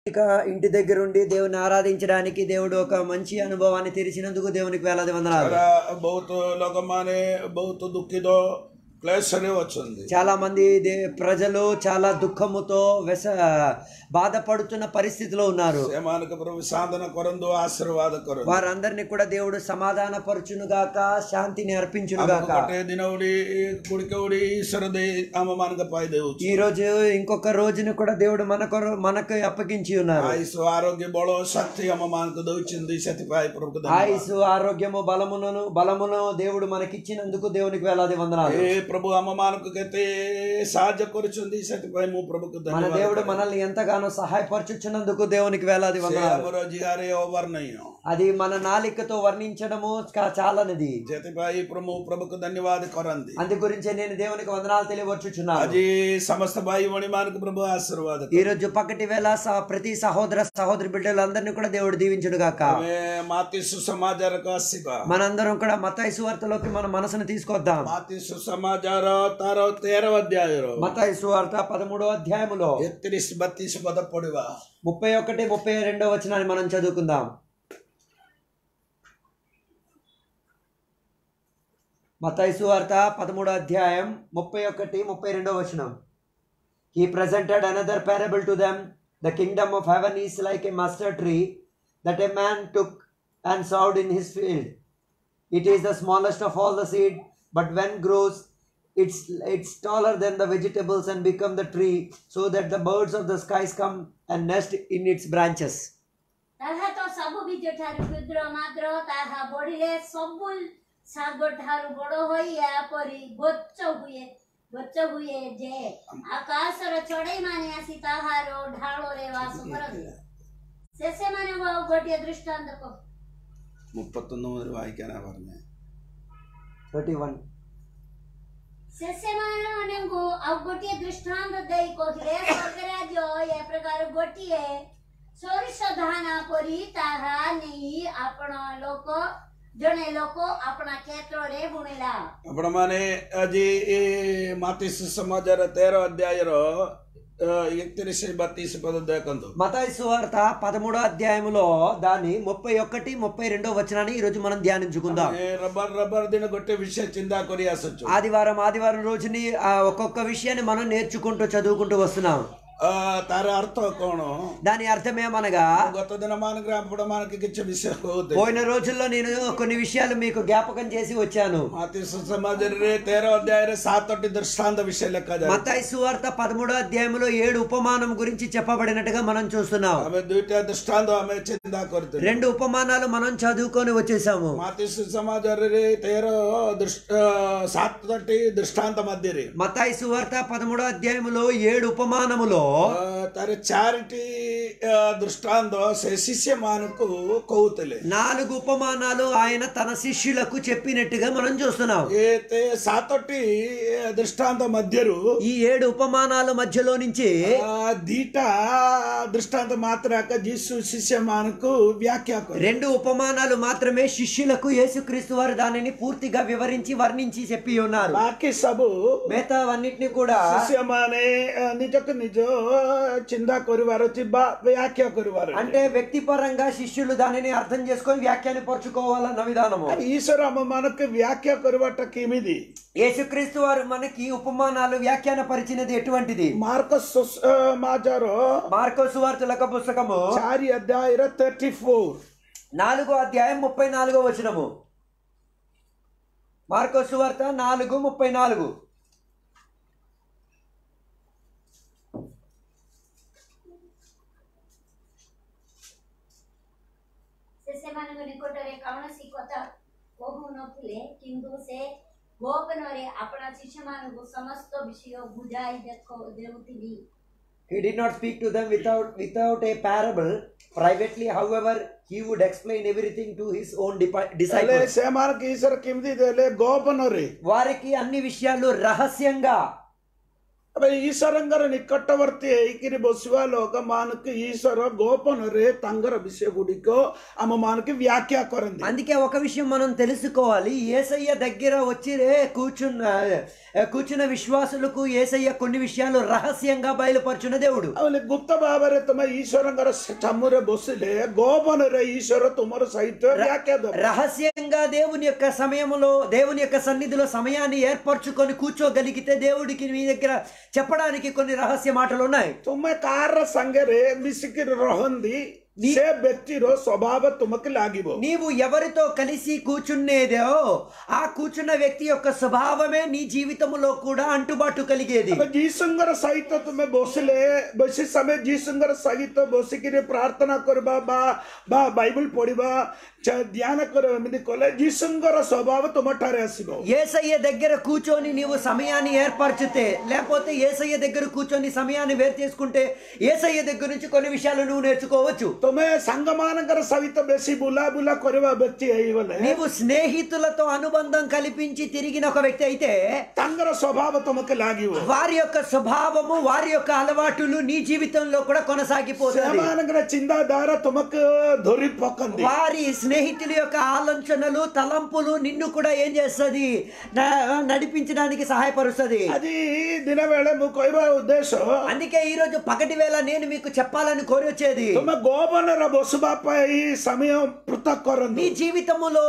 ఇక ఇంటి దగ్గర ఉండి దేవుని ఆరాధించడానికి దేవుడు ఒక మంచి అనుభవాన్ని తెరిచినందుకు దేవునికి వేలాది వందనాలు. बहुत लोग माने बहुत दुखित క్లేశనే వచ్చింది. చాలా మంది ప్రజలు చాలా దుఃఖముతో బాధపడుతున్న పరిస్థితిలో ఉన్నారు. వారందరినీ కూడా దేవుడు సమాధాన పరచును గాక, శాంతిని అర్పించును గాక. ఈ రోజు ఇంకొక రోజును కూడా దేవుడు మనకు అప్పగించి ఉన్నారు. ఆరోగ్య బల శక్తి మనకు దొచ్చింది. ఆయుసు ఆరోగ్యము బలమును దేవుడు మనకిచ్చినందుకు దేవునికి వేలాది వందనాలు. ప్రభు అమ్మమానకు సాధ్య కొరుచుంది. మన దేవుడు మనల్ని ఎంతగానో సహాయపరచుచున్నందుకు దేవునికి వేలాది వందనాలు. అది మన నాలికతో వర్ణించడము చాలనిది. ప్రభుకు ధన్యవాద కొరంది. అందు గురించి నేను దేవునికి వందనాలు తెలియవచ్చుచున్నాను. అది సమస్త భాయి మణిమానకు ప్రభు ఆశీర్వాదం. ఈ రోజు పక్కటి వేళ ప్రతి సహోదర సహోదరి బిడ్డలందరినీ కూడా దేవుడు దీవించును గాక. మాతి సుసమాచార మనందరం కూడా మత్తయి సువార్తలోకి మన మనసును తీసుకొద్దాం. మాతి సుసమాచార 13వ అధ్యాయం. మత్తయి సువార్త 13వ అధ్యాయములో 32 పద పొడివా 31, 32 వచనాన్ని మనం చదువుకుందాం. మత్తయి సువార్త 13వ అధ్యాయం 31, 32 వచనం. He presented another parable to them. The kingdom of heaven is like a mustard tree that a man took and sowed in his field. It is the smallest of all the seed, but when grows, it's taller than the vegetables and become the tree, so that the birds of the skies come and nest in its branches. ताहा तो सबु बीज ठारु क्षुद्र मात्र ताहा बढिले सबु साग ठारु बडो होइया परि गच्छ हुए जे आकाश र चढै माने आसी ताहारो ढाळो रे वास करदे. शेषे माने गोटिए दृष्टांत को 31 മുതൽ വായിക്കാനാ പറഞ്ഞേ. 31 शेषे माने को गोटिए दृष्टांत देई कहिले स्वर्ग राज्य ए प्रकार गोटिए सोरिष धाना परि ताहा नहीं आपण लोक जने लोको अपना क्षेत्र रे बुणेला. आपण माने अजी माती सुसमाचार 13వ అధ్యాయం 31-32 పద దేకందు. మత్తయి సువార్త 13వ అధ్యాయములో దాని 31, 32 వచనాన్ని ఈ రోజు మనం ధ్యానించుకుందాం. రబ్బర్ దిన గొట్టే విషయ చిందా కొరి ఆసచ్చు. ఆదివారం రోజుని ఒక్కొక్క విషయాన్ని మనం నేర్చుకుంటూ చదువుకుంటూ వస్తున్నాం. तार अर्थ कौन దాని అర్థమేమనగా గత దినమానకి అప్పుడు మనకి ఇచ్చే విషయం పోయిన రోజుల్లో నేను కొన్ని విషయాలు మీకు జ్ఞాపకం చేసి వచ్చాను. మత్తయి సుసమాచార 13వ అధ్యాయం 7 దృష్టాంత విషయం లెక్క. మత్తయి సువార్త 13వ అధ్యాయంలో 7 ఉపమానం గురించి చెప్పబడినట్టుగా మనం చూస్తున్నాం. ఆమె దుయిట దృష్టాంత ఆమె చిందా కొర్తే 2 ఉపమానాలు మనం చదువుకొని వచ్చేసాము. మత్తయి సుసమాచార 13 దృష్టాంత మధ్యరే మత్తయి సువార్త 13వ అధ్యాయంలో 7 ఉపమానములో तारे चारिटी दृष्टांत शिष्य मानకు కౌతలే 4 ఉపమానాలు ఆయన తన శిష్యులకు చెప్పినట్టుగా మనం చూస్తున్నాం. ఏతే 7 దృష్టాంత మధ్యరు ఈ 7 ఉపమానాల మధ్యలో నుంచి దీటా దృష్టాంత మాత్రక జీసు శిష్య మానకు వ్యాఖ్య 2 ఉపమానాలు మాత్రమే శిష్యులకు యేసుక్రీస్తు వారు దానిని పూర్తిగా వివరించి వర్ణించి చెప్పి ఉన్నారు. బాకీ సబు మిగతావన్నిటిని కూడా శిష్య మానే నిజకు నిజ చిందా కొరివారు వ్యాఖ్య కొరివారు. అంటే వ్యక్తిపరంగా శిష్యులు దానిని అర్థం చేసుకొని వ్యాఖ్యాని పరుచుకోవాలన్న విధానము. ఈశ్వర మనకు వ్యాఖ్య కొరివటకి ఏమిది యేసుక్రీస్తు వారు మనకి ఉపమానాలు వ్యాఖ్యాన పరిచినది ఎటువంటిది? మార్కస్ మాజారో మార్కొసు సువార్తల పుస్తకము 4వ అధ్యాయం 34 4వ అధ్యాయం 34వ వచనము. మార్కొసు సువార్త 4:34. ସେମାନଙ୍କ ନିକଟରେ କୌଣସି କଥା କହୁ ନଥିଲେ, କିନ୍ତୁ ସେ ଗୋପନରେ ଆପଣା ଶିଷ୍ୟମାନଙ୍କୁ ସମସ୍ତ ବିଷୟ ବୁଝାଇ ଦେଉଥିଲେ. He did not speak to them without a parable. Privately, however, he would explain everything to his own disciples. సేమానికి ఈశ్వర కిమిది దేలే గోపనరే వారికి అన్ని విషయాలు రహస్యంగా अबे ईश्वरंगर निकटवर्ती ହେଇକିରି ବସିବା ଲୋକମାନଙ୍କୁ ଈଶ୍ୱର ଗୋପନରେ ତାଙ୍କର విషయ గుడికో ଆମ ମାନଙ୍କୁ వ్యాఖ్య କରନ୍ତି। అందుకే ఒక విషయం మనం తెలుసుకోవాలి, యేసయ్య దగ్గర వచ్చి కూర్చున్న విశ్వాసులకు యేసయ్య కొన్ని విషయాలు రహస్యంగా బయలుపరచున దేవుడు। ಅವಲಿ ಗುಪ್ತ ಭಾବରେ ತಮ್ಮ ಈಶ್ವರಂಗರ ಚಮ್ಮುರೆ ಬೊಸಿಲೆ ಗೋಪନରେ ఈశ్వర ತುಮರ ಸಹಿತ వ్యాఖ్య రహస్యంగా దేవుని యొక్క సమయంలో దేవుని యొక్క సన్నిధిలో సమయాన్ని ఏర్పరచుకొని కూర్చోగలిగితే దేవుడికి మీ దగ్గర చెప్పడానికి కొన్ని రహస్య మాటలు ఉన్నాయి। तुमे कार संगरे मिसिकिर रहंदी से व्यक्तिर स्वभाव तुमके लागिबो। నీవు ఎవరితో కలిసి కూర్చునేదో ఆ కూర్చున్న వ్యక్తి యొక్క స్వభావమే నీ జీవితంలో కూడా అంటుబాటు కలిగేది। जीसुंगर सहित तुमे बसिले बसी समय जीसुंगर सहित बसिकिरे प्रार्थना करबा बा बाइबल पढ़िबा ध्यान करबा एमिति कले जीसुंगर स्वभाव तुमठारे आसीबो। యేసయ్య దగ్గర కూర్చొని నీవు సమయాన్ని ఏర్పరచితే లేకపోతే యేసయ్య దగ్గర కూర్చొని సమయాన్ని వేరు చేసుకుంటే యేసయ్య దగ్గర నుంచి కొన్ని విషయాలు నువ్వు నేర్చుకోవచ్చు। तुमे సంగమానకర సవిత బెసి బులా బులా करबा వ్యక్తి అయివలే నీవు స్నేహితులతో అనుబంధం కల్పించి తిరిగిన ఒక వ్యక్తి అయితే తంగర స్వభావ तुमके లాగివో। వారి యొక్క స్వభావము వారి యొక్క అలవాటులు నీ జీవితంలో కూడా కొనసాగిపోతాయి। సమానకర చిందాధార तुमके ధరి పకంది వారి స్నేహితుల యొక్క ఆలోచనలు తలంపులు నిన్ను కూడా ఏం చేస్తది నడిపించడానికి సహాయపరుస్తది। అది దినవేళ ము కోయిబా ఉద్దేశం అందుకే ఈ రోజు పగటి వేళ నేను మీకు చెప్పాలని కోరి వచ్చేది, तुम గోపనర బొసుబాపై సమయం పృథక్ కొరండి। నీ జీవితములో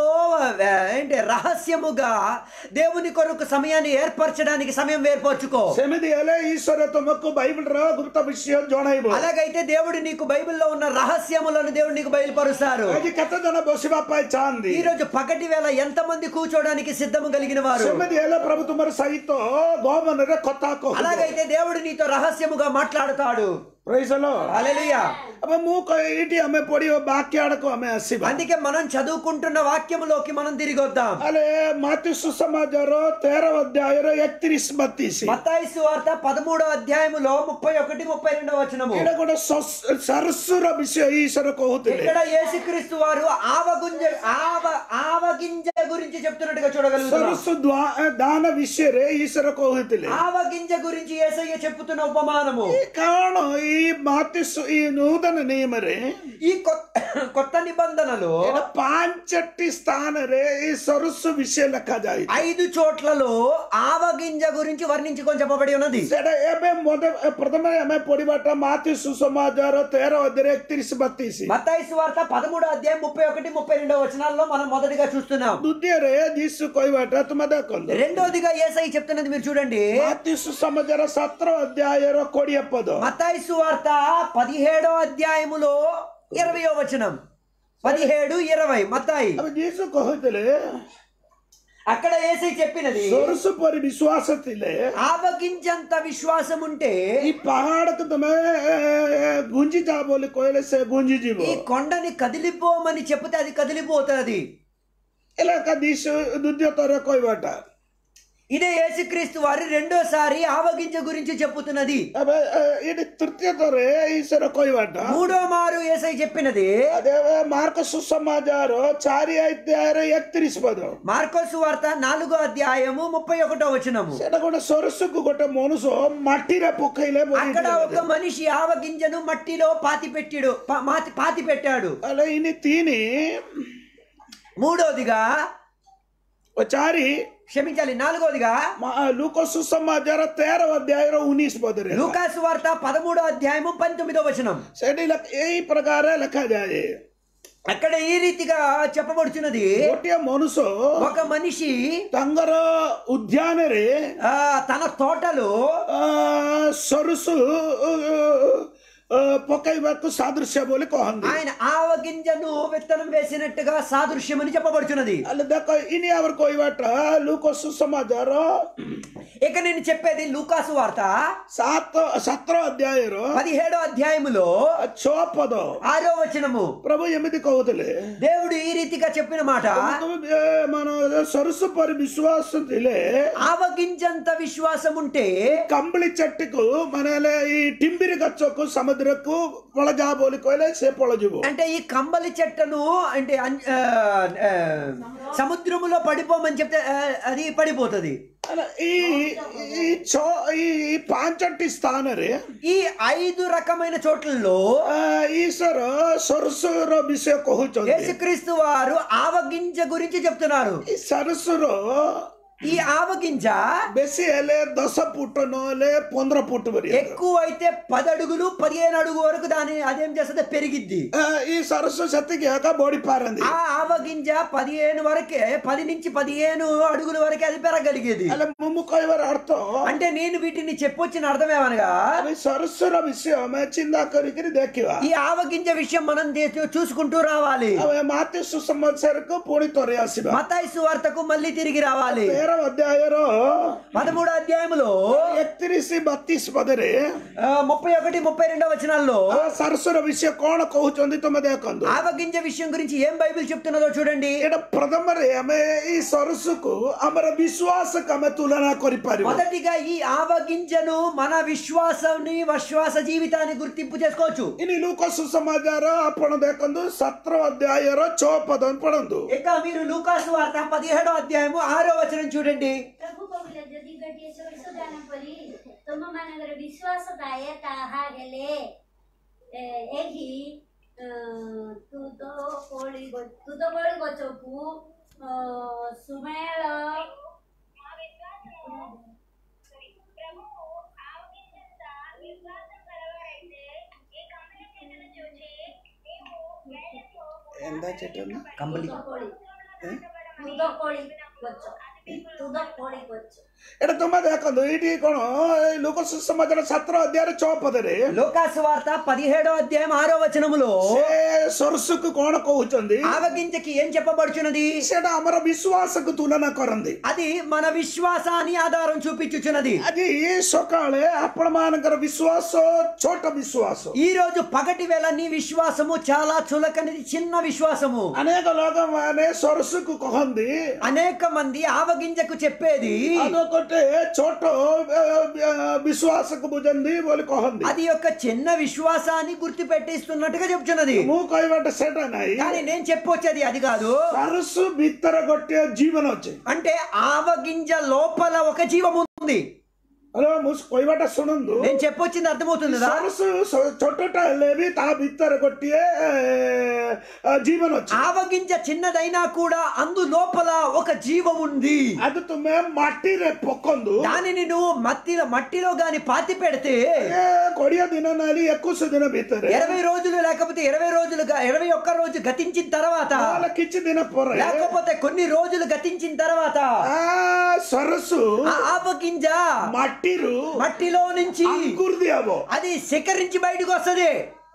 అంటే రహస్యముగా దేవుని కొరకు సమయాన్ని ఏర్పరచడానికి సమయం ఏర్పరచుకో। సెమిది ఎలే ఈశ్వర तुमకు బైబిల్ ర గుప్త విషయం జోనైబో। అలాగైతే దేవుడు నీకు బైబిల్లో ఉన్న రహస్యములను దేవుడు నీకు బయలుపరుస్తారు। అది కతదన బొసుబాపై చాంది ఈ రోజు పగటి వేళ ఎంతమంది కూర్చోడానికి సిద్ధము కలిగిన వారు? సెమిది ఎలే ప్రభు తుమర సహిత గోపనర కొత్తాకో। అలాగైతే దేవుడు నీతో రహస్యముగా మాట్లాడతాడు। Praise the Lord hallelujah. అబ ము ఇటి ఆమె పొడియో వాక్యాడకు ఆమె అసిబ। అందుకే మనం చదువుకుంటున్న వాక్యములోకి మనం తిరిగి వద్దాం। అలే మాతి సుసమాచార 13వ అధ్యాయం 31-32 మత్తయి సువార్త 13వ అధ్యాయములో 31-32 వచనము। ఇక్కడ కూడా సరస్సుర విషయ ఈశ్వర కోహుతలే। ఇక్కడ యేసుక్రీస్తు వారు ఆవగింజ గురించి చెప్తున్నట్టుగా చూడగలుగుతాం। సరస్సు దాన విషయరే ఈశ్వర కోహుతలే। ఆవగింజ గురించి యేసయ్య చెప్పుతున్న ఉపమానము కారణం ఈ మాతిసు ఈ నూతన నియమరే ఈ కొత్త నిబంధనలో 5 స్థానరే ఈ సరస్సు విషయ లెక్క జాయి 5 చోట్లలో ఆవగింజ గురించి వర్ణించుకొని చెప్పబడి ఉన్నది। ସେଟା ଏବେ ପ୍ରଥମେ ଆମେ ପଢିବାଟା ମାତି ସୁସମାଚାର 13 ଅଧ୍ୟାୟ 31-32। మత్తయి సువార్త 13వ అధ్యాయం 31-32 వచనాల్లో మనం మొదటిగా చూస్తున్నాం। ଦ୍ୱିତୀୟରେ ଯୀଶୁ କହିବାଟା ତୁମେ ଦେଖନ୍ତୁ రెండోదిగా యేసయ్య చెప్తున్నది మీరు చూడండి, ମାତି ସୁସମାଚାର 17 ଅଧ୍ୟାୟର 20 ପଦ। మత్తయి సువార్త 17వ అధ్యాయములో 20వ వచనం 17-20 మత్తయి। अब ଯୀଶୁ କହିଥିଲେ అక్కడ యేసయ్య చెప్పినది, ସୋରସ ପରି ବିଶ୍ୱାସ ଥିଲେ ఆవగింజంత విశ్వాసం ఉంటే ఈ ପାହାଡ଼କୁ ତମେ ଗୁଞ୍ଜି ଯା ବୋଲି କହିଲେ ସେ ଗୁଞ୍ଜି ଯିବ। ఈ కొండని కదిలిపోమని చెప్తే అది కదిలిపోతుంది। ఇలా ଦ୍ୱିତୀୟ ଥର କହିବାଟା ఇదే యేసుక్రీస్తు వారి రెండోసారి ఆవగింజ గురించి చెప్పుతున్నది। ଏବେ ଏଠି ତୃତୀୟ ଥର ଈଶ୍ୱର କହିବାଟା మూడో మారు యేసయ్య చెప్పినది అదే మార్క సుసమాచాର 4 ଅଧ୍ୟାୟର 31 ପଦ। మార్కోసు వార్త 4వ అధ్యాయము 31వ వచనము। ସେଟା ଗୋଟେ ସୋରସକୁ ଗୋଟେ ମනුଷ୍ୟ ମାଟିରେ ପକେଇଲେ అక్కడ ఒక మనిషి ఆవగింజను మట్టిలో పాతి పెట్టాడు। అలా ఇని తిని మూడోదిగా 4 క్షమించాలి 4వదిగా లూకా సుసమాచార 13 ଅଧ୍ୟାୟର 19 ପଦରେ లూకాసు వార్త 13వ అధ్యాయము 19వ వచనం। ସେଠି ଏଇ ପ୍ରକାର ଲେଖାଯାଏ। అక్కడ ఈ రీతిగా చెప్పబడుచున్నది, ଗୋଟିଏ ମନୁଷ୍ୟ ఒక మనిషి ତାଙ୍କର ଉଦ୍ୟାନରେ తన తోటలో ସୋରସୁ ପକେଇବାକୁ ସାଦୃଶ୍ୟ ବୋଲି କହନ୍ତି। ఆయన ఆవగింజను విత్తనం వేసినట్టుగా సాదృశ్యం అని చెప్పబడుచున్నది। అలా ଦେଖ ଇନି ଆମର କହିବାଟା ଲୁକା ସୁସମାଚାର ఇక నేను చెప్పేది లూకాసు వార్త 17 ଅଧ୍ୟାୟର 17వ అధ్యాయములో 6 ପଦ 6వ వచనము। ప్రభు ଏମିତି କହୁଥିଲେ దేవుడు ఈ రీతిగా చెప్పిన మాట, మన సరస్సు పరి విశ్వాసం ଥିଲେ ఆవగింజంత విశ్వాసం ఉంటే కంబళి చెట్టుకు మన ఈ టింబిరి గచ్చకు సముద్ర నదురకు పళజా బోలి కోయిలే సే పళజిబో అంటే ఈ కంబలి చెట్టును అంటే సముద్రములో పడిపోమని చెప్తే అది పడిపోతుంది. ఈ పాంచటి స్థానరే ఈ 5 రకమైన చోట్లలో ఈశ్వర సరస్సుర విషయ కହୁచండి. యేసుక్రీస్తు వారు ఆవగింజ గురించి చెప్తున్నారు. ఈ సరస్సులో ఈ ఆవగింజ బెసి హెలే 10 ఫుట్ నోలే 15 ఫుట్ వరకు ఎక్కువ అయితే 10 అడుగులు 15 అడుగు వరకు దాని అదేం చేస్తుంది పెరిగిద్ది. ఈ సరస్సు సత్తికి బోడి పారింది. ఆ ఆవగింజ 15 వరకే 10 నుంచి 15 అడుగుల వరకే అది పెరగలిగేది. అలా ముమ్ముకోయవర అర్థం అంటే నేను వీటిని చెప్పొచ్చిన అర్థం ఏమనగా సరస్సుర విషయం చిందా కరికి దేఖివా ఈ ఆవగింజ విషయం మనం చూసుకుంటూ రావాలి. మాతి సుసంవత్సరకు పూని తొరి ఆసిబా మత్తయి సువార్తకు మళ్ళీ తిరిగి రావాలి. 13వ అధ్యాయంలో 31-32 పదరే 31-32 వచనాల్లో సరస్సుర విషయం కోణ కହୁచంది తమ దేకందు ఆవగింజ విషయం గురించి ఏం బైబిల్ చెప్తున్నదో చూడండి. ఇక్కడ ప్రథమరే ఆమె ఈ సరస్సుకు అమర విశ్వాసకు ఆమె తులన కొరిపారు. మొదటిగా ఈ ఆవగింజను మన విశ్వాస జీవితాన్ని గుర్తింపు చేసుకోవచ్చు. ఇని లూకా సుసమాచార అప్పణ దేకందు 17వ అధ్యాయర 6 పదం పడందు. ఇక మీరు లూకా సువార్త 17వ అధ్యాయము 6వ వచనం చూడండి. प्रभु कविले जदि गटिए सोइसोदान परी तुम मानगर विश्वास दाय ताहा हेले एही तू तो कोळी गचकू सुमेळ प्रभु आवगिंजंत विश्वास करवाరైతే ఈ కంబలి చెట్టును చూచి నీవు వేయతో ఎందా చెట్టు కంబలి కోళి এটা তোমার দেখো এটি কোন লোক সুসమాచార 17వ అధ్యాయ 6 పదరే లూకా సువార్త 17వ అధ్యాయం 6వ వచనములో సరస్సుకు కోణ కହୁచంది ఆవగింజకి ఏం చెప్పబడుచున్నది. সেটা আমার విశ్వాసకు తులన করంది. అది మన విశ్వాసాన్ని ఆధారం చూపించుచున్నది. అది సకాలే అప్పమానకర విశ్వాస చోట విశ్వాస. ఈ రోజు పగటి వేళ నీ విశ్వాసము చాలా చులకనిది, చిన్న విశ్వాసము. అనేక లోకమానే సరస్సుకు కహంది. అనేక మంది ఆవగింజకు చెప్పేది అదొకటే చోట విశ్వాసకు బుజంది బోలి కహంది. అది ఒక చిన్న విశ్వాసాన్ని గుర్తు పెట్టిస్తున్నట్టుగా చెప్తున్నది. మూ కైవట సెట్ నాయి. కానీ నేను చెప్పొచ్చేది అది కాదు. సరస్సు బిత్తర గొట్టే జీవన వచ్చే అంటే ఆవగింజ లోపల ఒక జీవం ఉంది. హలో ముస్ కొయ్యబట సునందు నేను చెప్పొచ్చింది అర్థమవుతుంది కదా. సరస్సు చొట్టట లేవి తా బిత్తర కొట్టియే జీవన వచ్చి ఆవగింజ చిన్నదైనా కూడా అందు లోపల ఒక జీవం ఉంది. అది తుమ్మే మట్టి రే పొక్కందు దానిని నువ్వు మట్టిలో గాని పాతి పెడితే కొడియ దినాలి ఎక్కువ దిన బిత్తరే 20 రోజులు లేకపోతే 21 రోజు గతించిన తర్వాత వాళ్ళకిచ్చి దిన పొర లేకపోతే కొన్ని రోజులు గతించిన తర్వాత సరస్సు ఆవగింజ మట్టిలో నుంచి అది సేకరించి బయటకు వస్తుంది.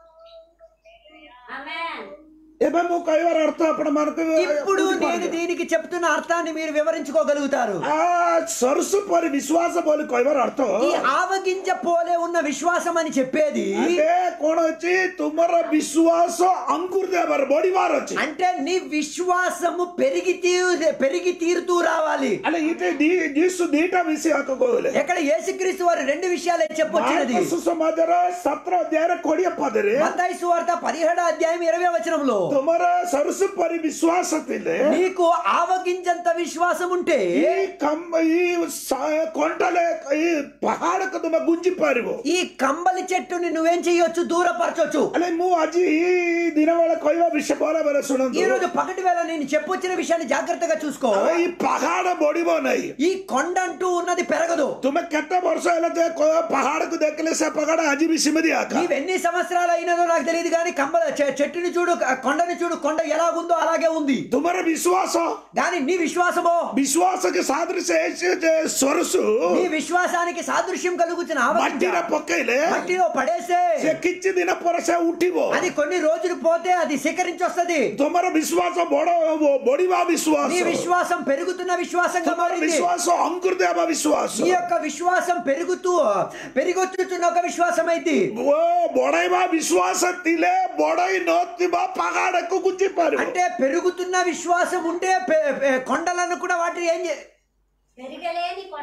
ఇప్పుడు నేను దీనికి చెప్తున్న అర్థాన్ని మీరు వివరించుకోగలుగుతారు. సరస్సు పోలి విశ్వాస పోలి కొయ్యవారు అర్థం ఈ ఆవగింజ పోలే ఉన్న విశ్వాసం అని చెప్పేది కోణ వచ్చి తుమ్మర విశ్వాస అంకుర్ దేవర్ బోడివారు వచ్చి అంటే నీ విశ్వాసము పెరిగి తీరుతూ రావాలి. అలా ఇటే జీసు దీట విషయం ఎక్కడ యేసుక్రీస్తు వారు 2 విషయాలే చెప్పొచ్చినది. సుసమాచార 17వ అధ్యాయ కొడియ పదరే మత్తయి సువార్త 17వ అధ్యాయం 20వ వచనంలో తుమర సరస్సు పరి విశ్వాసతిలే నీకు ఆవగింజంత విశ్వాసం ఉంటే ఈ కొండలే ఈ పహాడకు తుమ గుంజి పారివో ఈ కంబలి చెట్టుని నువ్వేం చేయొచ్చు, దూరపరచొచ్చు. అలే ము అజి దినవేళ కొయ్య విషయ పోల బల సునందు ఈ రోజు పగటి వేళ నేను చెప్పొచ్చిన విషయాన్ని జాగ్రత్తగా చూసుకో. ఈ పహాడ బొడిబో నై ఈ కొండ అంటూ ఉన్నది పెరగదు. తుమ కెట్ట వర్ష ఎలతే పహాడకు దక్కలేసే పగడ అజి విషయమది ఆక నీవు ఎన్ని సంవత్సరాలు అయినదో నాకు తెలియదు కానీ చెట్టుని చూడు, కొండని చూడు, కొండ ఎలాగుందో అలాగే ఉంది. తుమర విశ్వాసం దాని నీ విశ్వాసమో విశ్వాసకి సాదృశ్య సరస్సు నీ విశ్వాసానికి సాదృశ్యం కలుగుతున్న మట్టిన పొక్కైలే మట్టిలో పడేసే కిచ్చి దిన పొరసే ఉట్టివో అది కొన్ని రోజులు పోతే అది సేకరించి వస్తది. తుమర విశ్వాసం బొడివా విశ్వాసం నీ విశ్వాసం పెరుగుతున్న విశ్వాసంగా మారింది. విశ్వాసం అంకుర్దేవ విశ్వాసం ఈ యొక్క విశ్వాసం పెరిగొచ్చుతున్న ఒక విశ్వాసం అయితే బొడైవా విశ్వాసం తిలే బొడై నోతిబా పగాడకు గుంజిపారు. అంటే పెరుగుతున్న విశ్వాసం ఉంటే కొండలను కూడా వాటి ఏం పెరగలేని కొండ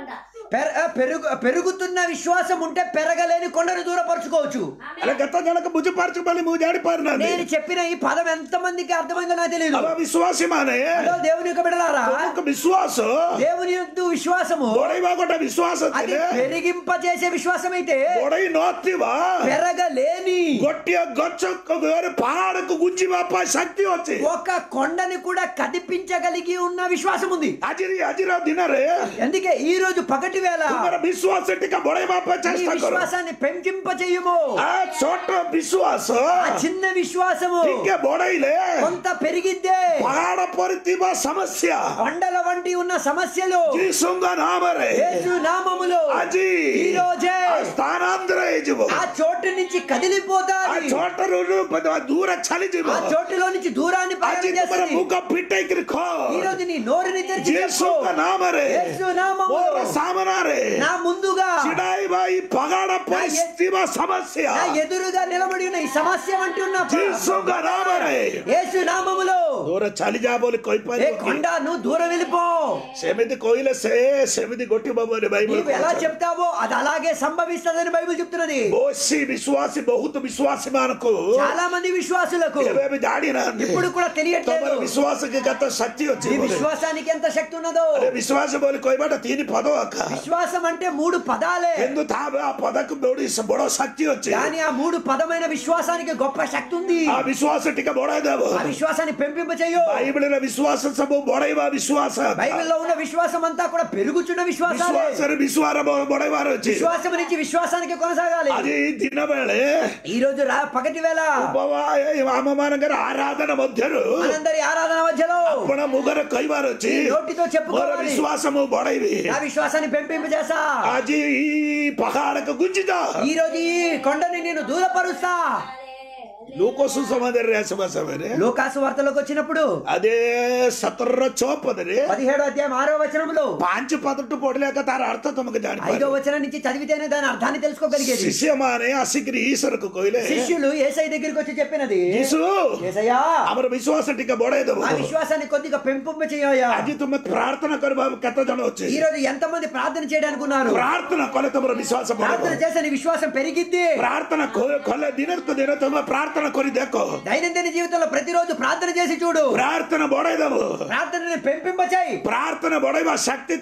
పెరుగుతున్న విశ్వాసం ఉంటే పెరగలేని కొండను దూరపరచుకోవచ్చు. అలా గత జనక బుజ్జపరచుకోవాలి మూడు జాడిపారు నేను చెప్పిన ఈ పదం ఎంత మందికి అర్థమైందో నాకు తెలియదు. అలా విశ్వాసి మానే హలో దేవుని యొక్క బిడ్డలారా, విశ్వాసం దేవుని యొక్క విశ్వాసము గొడవ విశ్వాసం అది పెరిగింప చేసే విశ్వాసం అయితే గొడవ నోత్తివా పెరగలేని గొట్టియ గొచ్చకు పహాడకు గుంజి బాపా శక్తి వచ్చి ఒక కొండని కూడా కదిపించగలిగి ఉన్న విశ్వాసం ఉంది. అజిరా దినరే అందుకే ఈ రోజు పగటి వేళ విశ్వాస బొడవ బాపా చేస్తా విశ్వాసాన్ని పెంచింప చెయ్యము. ఆ చోట విశ్వాసం ఆ చిన్న విశ్వాసము ఇంకా బొడైలే కొంత పెరిగిద్దే పహాడ పొరితివ సమస్య కొండల వంటి ఉన్న సమస్యలు జీసుంగ నామరే యేసు నామములో అజి ఈ రోజే స్థానాంతర ఏజువు ఆ చోటు నుంచి కదిలిపోతాది. ఆ చోట దూర చలిజివు ఆ చోటులో నుంచి దూరాన్ని ప్రయాణం చేస్తుంది. ముఖ పిట్టైకి ఖో ఈ రోజు నీ నోరుని తెరిచి జీసుంగ నామరే యేసు నామములో సామనారే నా ముందుగా చిడాయి బాయి పగాడ పరిస్థితివ సమస్య నా ఎదురుగా నిలబడి ఉన్న ఈ సమస్య వంటి ఉన్న జీసుంగ నామరే యేసు నామములో దూర చలిజా బోలి కోయిపోయి ఏ కొండ నువ్వు దూరం వెళ్ళిపో. సెమిది కోయిలే సెమిది గొట్టి బాబు అని బైబిల్ నీవు ఎలా చెప్తావో అది అలాగే సంభవిస్తదని బైబిల్ చెప్తున్నది. ఓసి విశ్వాసి బహుత్ విశ్వాసి మనకు చాలా మంది విశ్వాసులకు ఏవేవి దాడినా ఇప్పుడు కూడా తెలియట్లేదు విశ్వాసకి గత శక్తి ఈ వచ్చి విశ్వాసానికి ఎంత శక్తి ఉన్నదో. విశ్వాస బోలి కోయిబాట తీని పదం అక్క విశ్వాసం అంటే 3 పదాలే. ఎందు తాబే ఆ పదకు బొడో శక్తి వచ్చి కానీ ఆ 3 పదమైన విశ్వాసానికి గొప్ప శక్తి ఉంది. ఆ విశ్వాస టిక బొడైదావు ఆ విశ్వాసాన్ని పెంపింప చేయు. బైబిల్ విశ్వాస సబు బొడైవా విశ్వాస బైబిల్లో ఉన్న విశ్వాసం అంతా కూడా పెరుగుచున్న విశ్వాసాలే. విశ్వాస విశ్వార బొడైవారు వచ్చి విశ్వాసం నుంచి విశ్వాసానికి కొనసాగాలి. అది దినవేళే ఈ రోజు పగటి వేళ అమ్మమాన గారు ఆరాధన మధ్యరు మనందరి ఆరాధన మధ్యలో మన ముగ్గురు కైవారు వచ్చి నోటితో చెప్పుకోవాలి విశ్వాసము బొడైవి ఆ విశ్వాసాన్ని పెంపింప చేస్తా. అది ఈ పహాడకు గుంజిదా ఈ రోజు ఈ కొండని నేను దూరపరుస్తా. లూకోసు సమాధాన రాసమాసమనే లూకాసు వార్తలోకి వచ్చినప్పుడు అదే 17 చోపదరే 17వ అధ్యాయం 6వ వచనంలో 5 పదట్టు పొడలేక తార అర్థ తమకు జాని 5వ వచనం నుంచి చదివితేనే దాని అర్థాన్ని తెలుసుకోగలిగేది. శిష్యమానే అసిగ్రి ఈశ్వరకు కోయిలే శిష్యులు యేసయ్య దగ్గరికి వచ్చి చెప్పినది యేసు యేసయ్యా అమర విశ్వాస టిక బొడైదవు ఆ విశ్వాసాన్ని కొద్దిగా పెంపొంద చేయయ్యా. అది తుమ్మ ప్రార్థన కరు బాబు కత జన వచ్చి ఈ రోజు ఎంత మంది ప్రార్థన చేయడానికి ఉన్నారు? ప్రార్థన కొల తమర విశ్వాస ప్రార్థన చేసే నీ విశ్వాసం పెరిగిద్ది. ప్రార్థన కొల దినకు దిన తమ ప్రార్థన కొరి దేకో దైనందిన జీవితంలో ప్రతిరోజు ప్రార్థన చేసి చూడు. ప్రార్థన బొడైదవు ప్రార్థనని పెంపింప చేయి. ప్రార్థన బొడైవ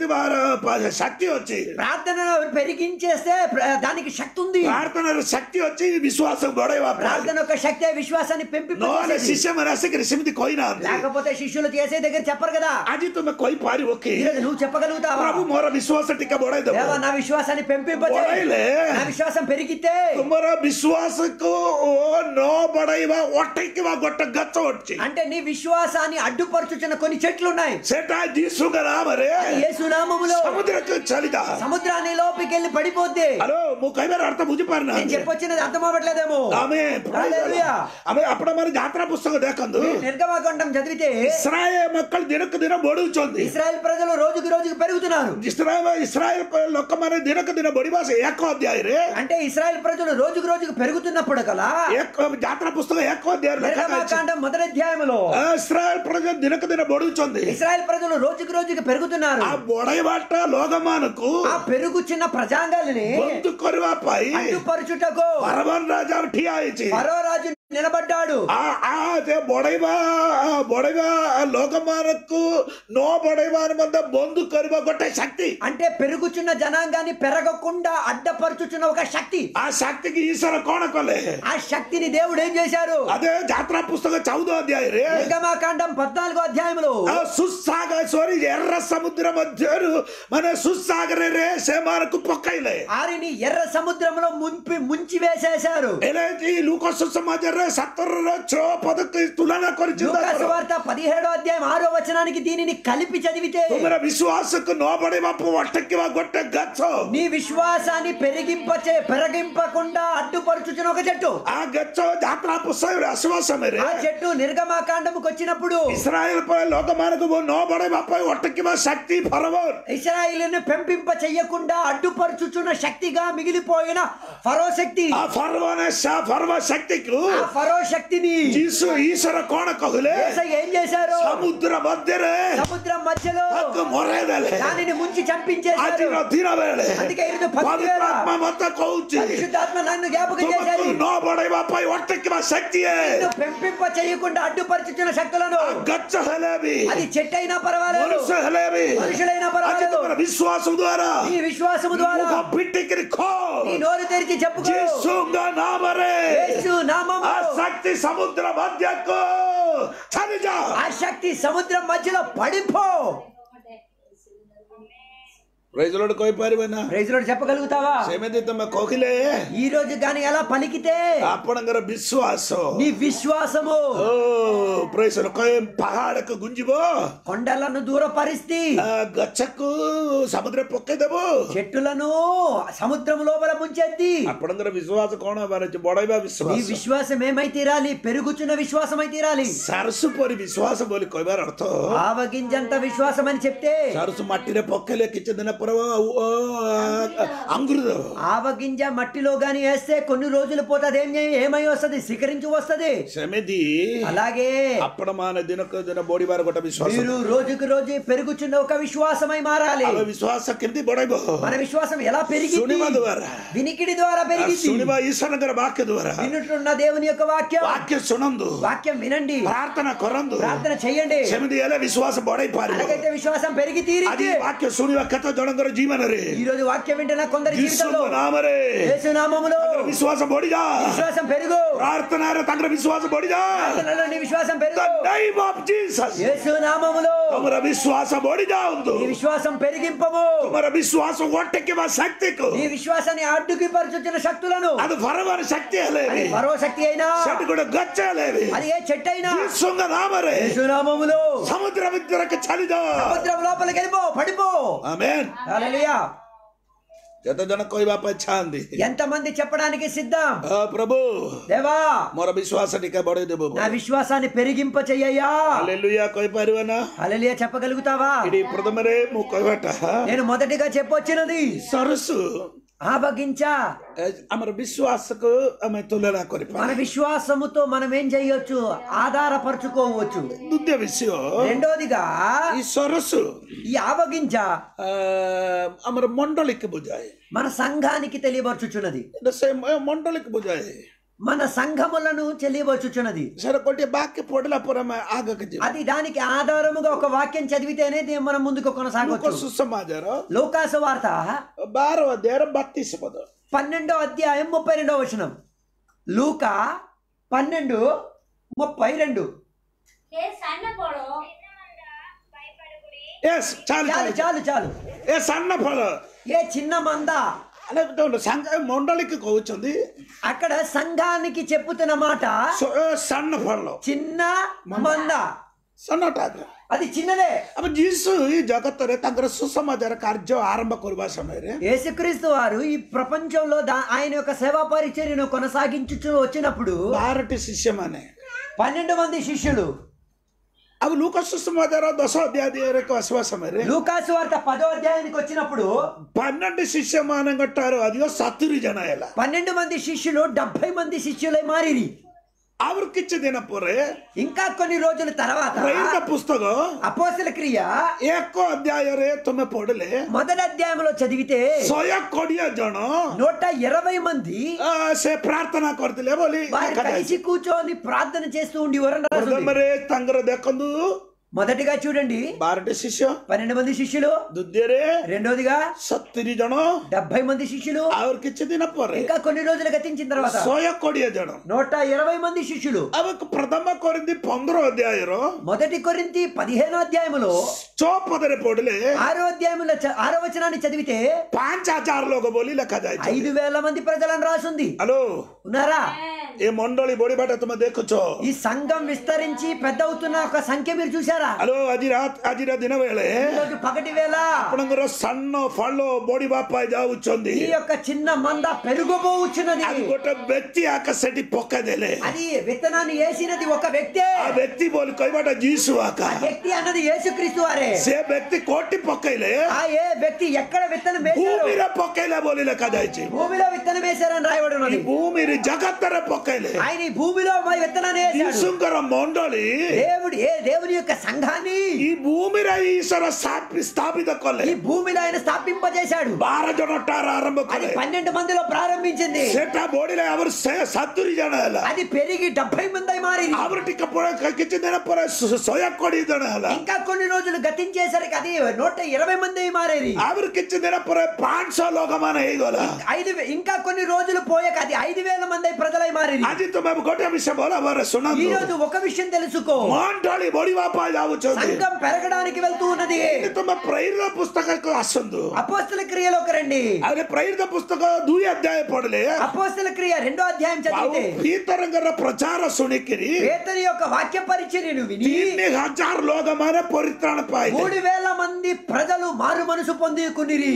శక్తి వచ్చి ప్రార్థనను పెరిగించేస్తే దానికి శక్తి ఉంది. ప్రార్థన శక్తి వచ్చి విశ్వాసం బొడైవ ప్రార్థన యొక్క శక్తి విశ్వాసాన్ని పెంపింప చేసేది. శిష్యమ అసిగ్రి సిమిది కోయినా లేకపోతే శిష్యులు చేసే దగ్గర చెప్పరు కదా. అది తుమ్మ కోయి పారి ఓకే ఈ రోజు నువ్వు చెప్పగలుగుతావా? ప్రభు మోర విశ్వాస టిక బొడైదవు దేవా నా విశ్వాసాన్ని పెంపింప చేయి. బొడైలే నా విశ్వాసం పెరిగితే తుమ్మర విశ్వాసకు నో బొడైవ ఒట్టకి వా గొట్ట గచ్చ వచ్చి అంటే నీ విశ్వాసాన్ని అడ్డుపరుచుచున్న కొన్ని చెట్లు ఉన్నాయి. సెటా జీసుగరా మరే యేసు నామములో సముద్రకు చలిదా సముద్రాన్ని లోపలికి వెళ్ళి పడిపోద్ది. హలో ము కైవర అర్థం బుజిపారనా నేను చెప్పొచ్చినది అర్థం అవ్వట్లేదేమో. ఆమేన్ హల్లెలూయా. ఆమె అప్పుడు మన యాత్రా పుస్తకం దేకందు నిర్గమకాండం చదివితే ఇశ్రాయేల్ మక్కలు దినకు దిన బొడుచుంది. ఇశ్రాయేల్ ప్రజలు రోజుకి రోజుకి పెరుగుతున్నారు. ఇశ్రాయేల్ లొక్క మన దినకు దిన బొడిబాస ఏకో అధ్యాయ రే అంటే ఇశ్రాయేల్ ప్రజలు రోజుకి రోజుకి పెరుగుతున్నప్పుడు కలా యాత్రా పుస్తకం ఏకో అధ్యాయ నిర్గమకాండం మొదటి అధ్యాయంలో ఇశ్రాయేల్ ప్రజలు దినకు దిన బొడుచుంది. ఇశ్రాయేల్ ప్రజలు రోజుకి రోజుకి పెరుగుతున్నారు. ఆ బొడైవాట లోకమానకు ఆ పెరుగుచున్న ప్రజాంగాల్ని బంధు కొరువాపై అడ్డుపరచుటకు ఫరవన్ రాజా ఠియా ఇచ్చి ఫరో రాజు నిలబడ్డాడు. బొడైవా లోకమానకు నో బొడైవాని మంద బొందు కరువ కొట్టే శక్తి అంటే పెరుగుచున్న జనాంగాన్ని పెరగకుండా అడ్డపరుచుచున్న ఒక శక్తి. ఆ శక్తికి ఈశ్వర కోణకొలే ఆ శక్తిని దేవుడు ఏం చేశారు? అదే యాత్రా పుస్తకం 14వ అధ్యాయ రే నిర్గమకాండం 14వ అధ్యాయంలో ఎర్ర సముద్ర మధ్యరు మన సుస్సాగర రే సేమానకు పొక్కైలే ఆరిని ఎర్ర సముద్రంలో ముంచి వేసేశారు. ఎలాంటి లూకోసు సమాజార 17 చో పదకు తులన కొరిచి లూకాసు వార్త 17వ అధ్యాయం 6వ వచనానికి దీనిని కలిపి చదివితే తుమర విశ్వాసకు నోబడి వప్పు వట్టకి వా గొట్ట గచ్చో నీ విశ్వాసాన్ని పెరగింపకుండా అడ్డుపరుచుచున్న ఒక చెట్టు. ఆ గచ్చో యాత్రా పుస్తకం అశ్వాసమే రే ఆ చెట్టు నిర్గమకాండముకు వచ్చినప్పుడు ఇశ్రాయేల్ లోకమానకు నోబడి వప్పు వట్టకి వా శక్తి ఫరవోన్ ఇశ్రాయేలును పెంపింప చెయ్యకుండా అడ్డుపరుచుచున్న శక్తిగా మిగిలిపోయిన ఫరో శక్తి. ఆ ఫరవో శక్తికి ఆ ఫరో శక్తిని జీసు ఈశ్వర కోణ కహులే యేసయ్య ఏం చేశారు? సముద్ర మధ్యరే సముద్రం మధ్యలో ତାକୁ ମରେଇଦେଲେ దానిని ముంచి చంపించేశారు. ଆଜିର ଦିନ ବେଳେ అందుకే ఈరోజు ପବିତ୍ର ଆତ୍ମା ମତେ କହୁଛି పరిశుద్ధాత్మ నన్ను జ్ఞాపకం ତୁମକୁ చేశారు. ନ ବଢେଇବା ପାଇଁ ଅଟକିବା ଶକ୍ତି నిన్ను పెంపింప చేయకుండా అడ్డుపరుచుతున్న శక్తులను, ଗଛ ହେଲେ ବି అది చెట్టు అయినా పర్వాలేదు, ମନୁଷ୍ୟ ହେଲେ ବି మనుషులైనా ଆଜି పర్వాలేదు, ତୁମର ବିଶ୍ୱାସ ଦ୍ୱାରା నీ విశ్వాసము ద్వారా ମୁଖ ଫିଟିକିରି ଖୋ నీ నోరు తెరిచి చెప్పుకో. ଯୀଶୁଙ୍କ ନାମରେ యేసు నామములో ఆ శక్తి సముద్ర మధ్యకు చాలిజా ఆ శక్తి సముద్రం మధ్యలో పడిపో. ప్రైజ్ లార్డ్ କହିପାରିବେ ନା ప్రైజ్ లార్డ్ చెప్పగలుగుతావా? ସେମିତି ତମେ କହିଲେ ఈ రోజు గాని ఎలా పలికితే ଆପଣଙ୍କର ବିଶ୍ୱାସ నీ విశ్వాసము ଓ ପ୍రైజ్ ଲାର୍ଡ କହେ ପାହାଡ଼କୁ ଗୁଞ୍ଜିବ కొండలను దూరపరిస్తే, ଗଛକୁ ସମୁଦ୍ର ପକେଇଦେବ చెట్టులను సముద్రం లోపల ముంచెత్తి. ଆପଣଙ୍କର ବିଶ୍ୱାସ କଣ ହେବାର ଅଛି? ବଢେଇବା నీ ବିଶ୍ୱାସ విశ్వాసం ఏమై తీరాలి? పెరుగుచున్న విశ్వాసం అయి తీరాలి. ସାରସୁ ପରି ବିଶ୍ୱାସ ବୋଲି କହିବାର ଅର୍ଥ ఆవగింజంత విశ్వాసం అని చెప్తే, ସାରସୁ ମାଟିରେ ପକେଇଲେ କିଛି ଦିନ ପରେ అంగురు ఆవగింజ మట్టిలో గాని వేస్తే కొన్ని రోజులు పోతుంది, ఏమై వస్తది? శిఖరించి వస్తది. ସେମିତି అలాగే ଆପଣ ମାନେ ଦିନକୁ ଦିନ ବଢିବାର ଗୋଟେ ବିଶ୍ୱାସ మీరు రోజుకు రోజు పెరుగుచున్న ఒక విశ్వాసమై మారాలి. ଆମ ବିଶ୍ୱାସ କେମିତି ବଢେଇବ? మన విశ్వాసం ఎలా పెరిగింది? ଶୁଣିବା ଦ୍ୱାରା వినికిడి ద్వారా పెరిగింది. ଶୁଣିବା ଈଶ୍ୱରଙ୍କର ବାକ୍ୟ ଦ୍ୱାରା వినుటున్న దేవుని యొక్క వాక్యం, వాక్య ଶୁଣନ୍ତୁ వాక్యం వినండి, ପ୍ରାର୍ଥନା କରନ୍ତୁ ప్రార్థన చెయ్యండి. ସେମିତି ହେଲେ ବିଶ୍ୱାସ ବଢେଇ ପାରିବ। అలాగైతే విశ్వాసం పెరిగి ଆଜି తీరింది. వాక్య ଶୁଣିବା କେତେ ଜଣଙ୍କର ଜୀବନରେ ఈ రోజు వాక్యం వింటున్న కొందరి జీవితంలో ଯୀଶୁଙ୍କ ନାମରେ యేసు నామములో ବିଶ୍ୱାସ ବଢିଯା విశ్వాసం పెరుగు. ପ୍ରାର୍ଥନାରେ ତାଙ୍କର ବିଶ୍ୱାସ ବଢିଯା ప్రార్థనలో నీ విశ్వాసం The పెరుగు. name of Jesus యేసు నామములో ତମର ବିଶ୍ୱାସ ବଢିଯାଆନ୍ତୁ నీ విశ్వాసం పెరిగింపము. ତମର ବିଶ୍ୱାସ ଅଟକିବା ଶକ୍ତିକୁ నీ విశ్వాసాన్ని అడ్డుకి పరచుచున్న శక్తులను, ಅದು ಬರವಾರ ಶಕ್ತಿ ಅಲ್ಲೇ అది పరో శక్తి అయినా, ಸೆಟ್ ಕೂಡ ಗಚ್ಚ ಅಲ್ಲೇ అది ఏ చెట్టు అయినా, ಯೇಸುವಿನ ನಾಮರೆ యేసు నామములో ಸಮುದ್ರ ಮಧ್ಯಕ್ಕೆ ಚಲಿದ సముద్రం లోపలికి వెళ్ళిపో, పడిపో. ಆಮೆನ್ హల్లెలూయా. କେତେ ଜଣ କହିବା ପାଇଁ ଚାହାନ୍ତି ఎంతమంది చెప్పడానికి సిద్ధం? ପ୍ରଭୁ దేవా ମୋର ବିଶ୍ୱାସ ଟିକେ ବଢେଇ ଦେବ నా విశ్వాసాన్ని పెరిగింప చెయ్యయ్యా. ହାଲେଲୁୟା କହିପାରିବ ନା హల్లెలూయా చెప్పగలుగుతావా? ଏଠି ପ୍ରଥମରେ ମୁଁ କହିବାଟା నేను మొదటిగా చెప్పొచ్చినది ସରସୁ ఆవగించ. ଆମର ବିଶ୍ୱାସକୁ ଆମେ ତୁଳନା మన କରିପାରିବା విశ్వాసముతో మనం ఏం చేయొచ్చు? ఆధారపరచుకోవచ్చు. ଦ୍ୱିତୀୟ ବିଷୟ రెండోదిగా ఈ ସରସୁ ఈ ఆవగింజ ଆମର ମଣ୍ଡଳୀକୁ ବୁଝାଏ మన సంఘానికి తెలియబరుచుచున్నది, ସେ ମଣ୍ଡଳୀକୁ ବୁଝାଏ మన సంఘములను తెలియబరుచుచున్నది. ସେଟା ଗୋଟିଏ ବାକ୍ୟ ପଢିଲା ପରେ ଆମେ ଆଗକୁ ଯିବା అది దానికి ఆధారముగా ఒక వాక్యం చదివితేనే మనం ముందుకు ଲୋକ కొనసాగవచ్చు. ସୁସମାଚାର లోకాసు వార్త 12 ଅଧ୍ୟାୟର 32 ପଦ 12వ అధ్యాయం 32వ వచనం. లూకా 12:32. हे सन्न पड़ो ఎస్ చాలు చాలు చాలు చాలు. ఏ సన్న ఫଳ ఏ చిన్న మంద, అనే సంఘ మండలికి కହୁଛନ୍ତି అక్కడ సంఘానికి చెప్పుతున్న మాట సన్న ఫଳ చిన్న మంద, ସନ୍ନଟା అది చిన్నదే. ଆମ ଯୀଶୁ ఈ ଜଗତରେ ତାଙ୍କର ସୁସମାଚାର କାର୍ଯ୍ୟ ଆରମ୍ଭ କରିବା ସମୟରେ యేసుక్రీస్తు వారు ఈ ప్రపంచంలో ఆయన యొక్క సేవా పరిచర్యను కొనసాగించుచు వచ్చినప్పుడు 12ଟି ଶିଷ୍ୟମାନେ 12 మంది శిష్యులు, ଆଉ ଲୁକ ସୁସମାଚାର 10 ଅଧ୍ୟାୟରେ ଆସିବା ସମୟରେ లూకాసు వార్త 10వ అధ్యాయానికి వచ్చినప్పుడు 12 ଶିଷ୍ୟମାନଙ୍କ ଠାରୁ ଅଧିକ 70 ଜଣ ହେଲା 12 మంది శిష్యులు 70 మంది శిష్యులై మారిరి. ଆଉ କିଛି ଦିନ ପରେ ఇంకా కొన్ని రోజుల తర్వాత ప్రేరిత పుస్తକ అపోస్తల క్రియ 1 ଅଧ୍ୟାୟରେ ତୁମେ ପଢିଲେ మొదటి అధ్యాయంలో చదివితే 120 ଜଣ 120 మంది ସେ ପ୍ରାର୍ଥନା କରିଥିଲେ ବୋଲି వారు కలిసి కూర్చొని ప్రార్థన చేస్తూ ఉండేవారు. ପ୍ରଥମରେ ତାଙ୍କର ଦେଖନ୍ତୁ మొదటిగా చూడండి 12ଟି ଶିଷ୍ୟ 12 మంది శిష్యులు, ଦ୍ୱିତୀୟରେ రెండోదిగా 70 ଜଣ 70 మంది శిష్యులు, ଆଉ କିଛି ଦିନ ପରେ ఇంకా కొన్ని రోజులు గతించిన తర్వాత 120 ଜଣ 120 మంది శిష్యులు. ଆଉ ପ୍ରଥମ କରିନ୍ତି 15 ଅଧ୍ୟାୟର మొదటి కొరింథీ 15వ అధ్యాయములో 6 ପଦରେ ପଢିଲେ 6వ అధ్యాయములో 6వ వచనాన్ని చదివితే 5000 ଲୋକ ବୋଲି ଲେଖାଯାଇଛି 5000 మంది ప్రజలను రాసుంది. హలో ఉన్నారా? ఏ మండలి బడిబాట ତୁମେ ଦେଖୁଛ ఈ సంఘం విస్తరించి పెద్ద అవుతున్న ఒక సంఖ్య మీరు చూసారా? వింటున్నారా? హలో ଆଜିର ଦିନ ବେଳେ ఈరోజు పగటి వేళ ଆପଣଙ୍କର ସାନ ଫଳ ବଢିବା ପାଇଁ ଯାଉଛନ୍ତି। ఈ యొక్క చిన్న మంద పెరుగుబోచున్నది. అది ଗୋଟେ ବ୍ୟକ୍ତି ଆକା ସେଠି ପକାଇଦେଲେ। అది విత్తనాన్ని వేసినది ఒక వ్యక్తి. ఆ వ్యక్తి ବୋଲି କହିବାଟା ଯୀଶୁ ଆକା। ఆ వ్యక్తి అన్నది యేసుక్రీస్తు వారే. ସେ ବ୍ୟକ୍ତି କୋଟି ପକେଇଲେ ఆ ఏ వ్యక్తి ఎక్కడ విత్తనం వేశారు? ଭୂମିରେ ପକେଇଲେ ବୋଲି ଲେଖାଯାଇଛି। భూమిలో విత్తనం వేశారని రాయబడి ఉన్నది. ଭୂମିରେ ଜଗତରେ పକେଇଲେ। ఆయన ఈ భూమిలో మరి విత్తనాన్ని వేశాడు. ଯୀଶୁଙ୍କର ମଣ୍ଡଳୀ దేవుని యొక్క సంఘాన్ని ఈ భూమిରେ ఈశ్వర స్థాపిత କଲେ। ఈ భూమిలో ఆయన స్థాపింపజేశాడు. 12 ଜଣ ଠାରୁ ଆରମ୍ଭ అది କଲେ। 12 మందిలో ప్రారంభించింది. ସେଟା ବଢିଲେ ଆମର 70 ଜଣ ହେଲା। అది పెరిగి 70 మంది అయి మారింది. ଆମର ଟିକେ କିଛି ଦିନ ପରେ 120 ଜଣ ହେଲା। ఇంకా కొన్ని రోజులు గతించేసరికి అది 120 మంది అయి మారేది. ଆମର କିଛି ଦିନ ପରେ 500 ଲୋକମାନେ ହେଇଗଲା। ఇంకా కొన్ని రోజులు పోయాక అది 5000 మంది అయి ప్రజలై మారింది. ଆଜି ତୁମେ ଗୋଟେ ବିଷୟ ଭଲ ଭାବରେ ଶୁଣନ୍ତୁ। ఈ రోజు ఒక విషయం తెలుసుకో. ମଣ୍ଡଳୀ ବଢିବା ପାଇଁ ଯାଉଛନ୍ତି। సంఘం పెరగడానికి వెళ్తూ ఉన్నది. ତୁମେ ପ୍ରେରିତ ପୁସ୍ତକକୁ ଆସନ୍ତୁ। అపోస్తల క్రియలోకి రండి. ଆରେ ପ୍ରେରିତ ପୁସ୍ତକ 2 ଅଧ୍ୟାୟ ପଢିଲେ అపోస్తల క్రియ 2వ అధ్యాయం చదివితే పీతରଙ୍କର ప్రచార ଶୁଣିକିରି పేతురు యొక్క వాక్య పరిచర్యను విని 3000 ଲୋକମାନେ ପରିତ୍ରାଣ ପାଇଲେ। 3000 మంది ప్రజలు మారు మనసు పొందుకునిరి.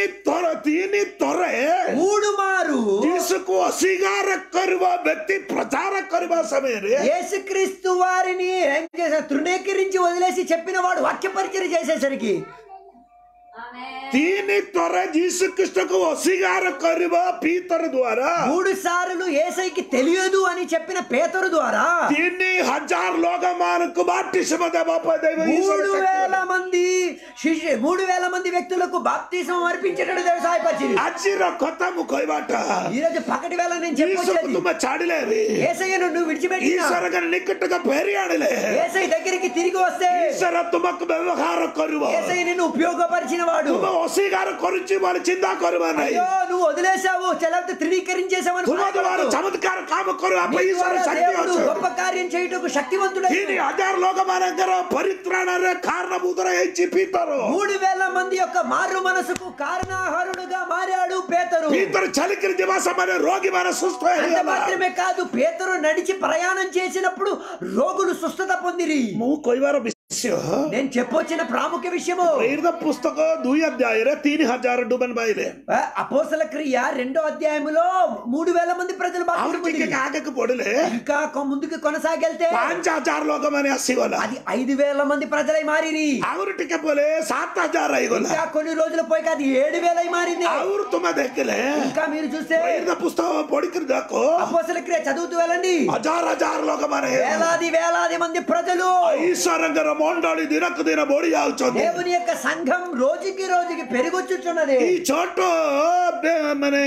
3 ଥରେ మూడు మారు ଯୀଶୁକୁ ଅସ୍ୱୀକାର କରିବା ବ୍ୟକ୍ତି ପ୍ରଚାର କରିବା ସମୟରେ యేసుక్రీస్తు వారిని ఏం చేశారు? తృణీకరించి వదిలేసి చెప్పిన వాడు వాక్య పరిచర్య చేసేసరికి ఆమేన్. 3 ଥରେ ଯୀଶୁ ଖ୍ରୀଷ୍ଟକୁ ଅସ୍ୱୀକାର କରିବା ପୀତର ଦ୍ୱାରା 3 సార్లు యేసయ్యకి తెలియదు అని చెప్పిన పేతురు ద్వారా 3000 ଲୋକମାନଙ୍କୁ ବାପ୍ତିସ୍ମ ଦେବା ପାଇଁ ଦైవ ఈశ్వర 3000 మంది 3000 మంది వ్యక్తులకు బాప్తిసం అర్పించేటట్టు దేవుడు సహాయపరిచింది. ଆଜିର କଥା ମୁଁ କହିବାଟା ఈ రోజు పగటి వేళ నేను ଯୀଶୁକୁ చెప్పొచ్చేది ତୁମେ ଛାଡ଼ିଲେ యేసయ్యను నువ్వు విడిచిపెట్టినా ଈଶ୍ୱରଙ୍କ ନିକଟକୁ ଫେରି ଆଣିଲେ యేసయ్య దగ్గరికి తిరిగి వస్తే ଈଶ୍ୱର ତୁମକୁ ବ୍ୟବହାର କରିବ। యేసయ్య నిన్ను ఉపయోగపరిచిన వాడు. ତୁମେ ଅସ୍ୱୀକାର କରୁଛି ବୋଲି ଚିନ୍ତା କରିବା ନାହିଁ। అయ్యో నువ్వు వదిలేసావు, లేకపోతే తృణీకరించేసావని ତୁମ ଦ୍ୱାରା ଚମତ୍କାର କାମ କରିବା ପାଇଁ ଈଶ୍ୱର ଶକ୍ତି దేవుడు ଅଛି। గొప్ప కార్యం చేయుటకు శక్తివంతుడు. 3000 ଲୋକମାନଙ୍କର ପରିତ୍ରାଣରେ କାରଣଭୂତ ହେଇଛି ପୀତର। 3000 మంది యొక్క మారు మనసుకు కారణాహరుడుగా మారాడు పేతురు. పీతరు చలికిరి ଯିବା ସମୟରେ ରୋଗୀମାନେ ସୁସ୍ଥ అంత ହେଇଗଲା। మాత్రమే కాదు, పేతురు నడిచి ప్రయాణం చేసినప్పుడు రోగులు స్వస్థత పొందిరి. ମୁଁ କହିବାର విషୟ నేను చెప్పొచ్చిన ప్రాముఖ్య విషయము ପ୍ରେରିତ పుస్తକ 2 ଅଧ୍ୟାୟରେ 3000 ଡୁବନ୍ ପାଇଲେ। అపోస్తల క్రియ 2వ అధ్యాయములో 3000 మంది ప్రజలు ଆଉ ଟିକେ ଆଗକୁ ପଢିଲେ ఇంకా ముందుకు కొనసాగెళ్తే 5000 ଲୋକମାନେ ଆସିଗଲା। అది 5000 మంది ప్రజలై మారిరి. ଆହୁରି ଟିକେ ପରେ 7000 ହେଇଗଲା। ఇంకా కొన్ని రోజులు పోయి అది 7000 అయి మారింది. ଆହୁରି ତୁମେ ଦେଖିଲେ ఇంకా మీరు చూస్తే ପ୍ରେରିତ పుస్తକ ପଢିକିରି ଦେଖ అపోస్తల క్రియ చదువుతూ వెళ్ళండి. 1000 ଲୋକମାନେ వేలాది మంది ప్రజలు ଈଶ୍ୱରଙ୍କର ମଣ୍ଡଳୀ ଦିନକୁ ଦିନ ବଢି ଯାଉଛନ୍ତି। దేవుని యొక్క సంఘం రోజుకి రోజుకి పెరుగుచున్నది. ఈ ଛୋଟ ମାନେ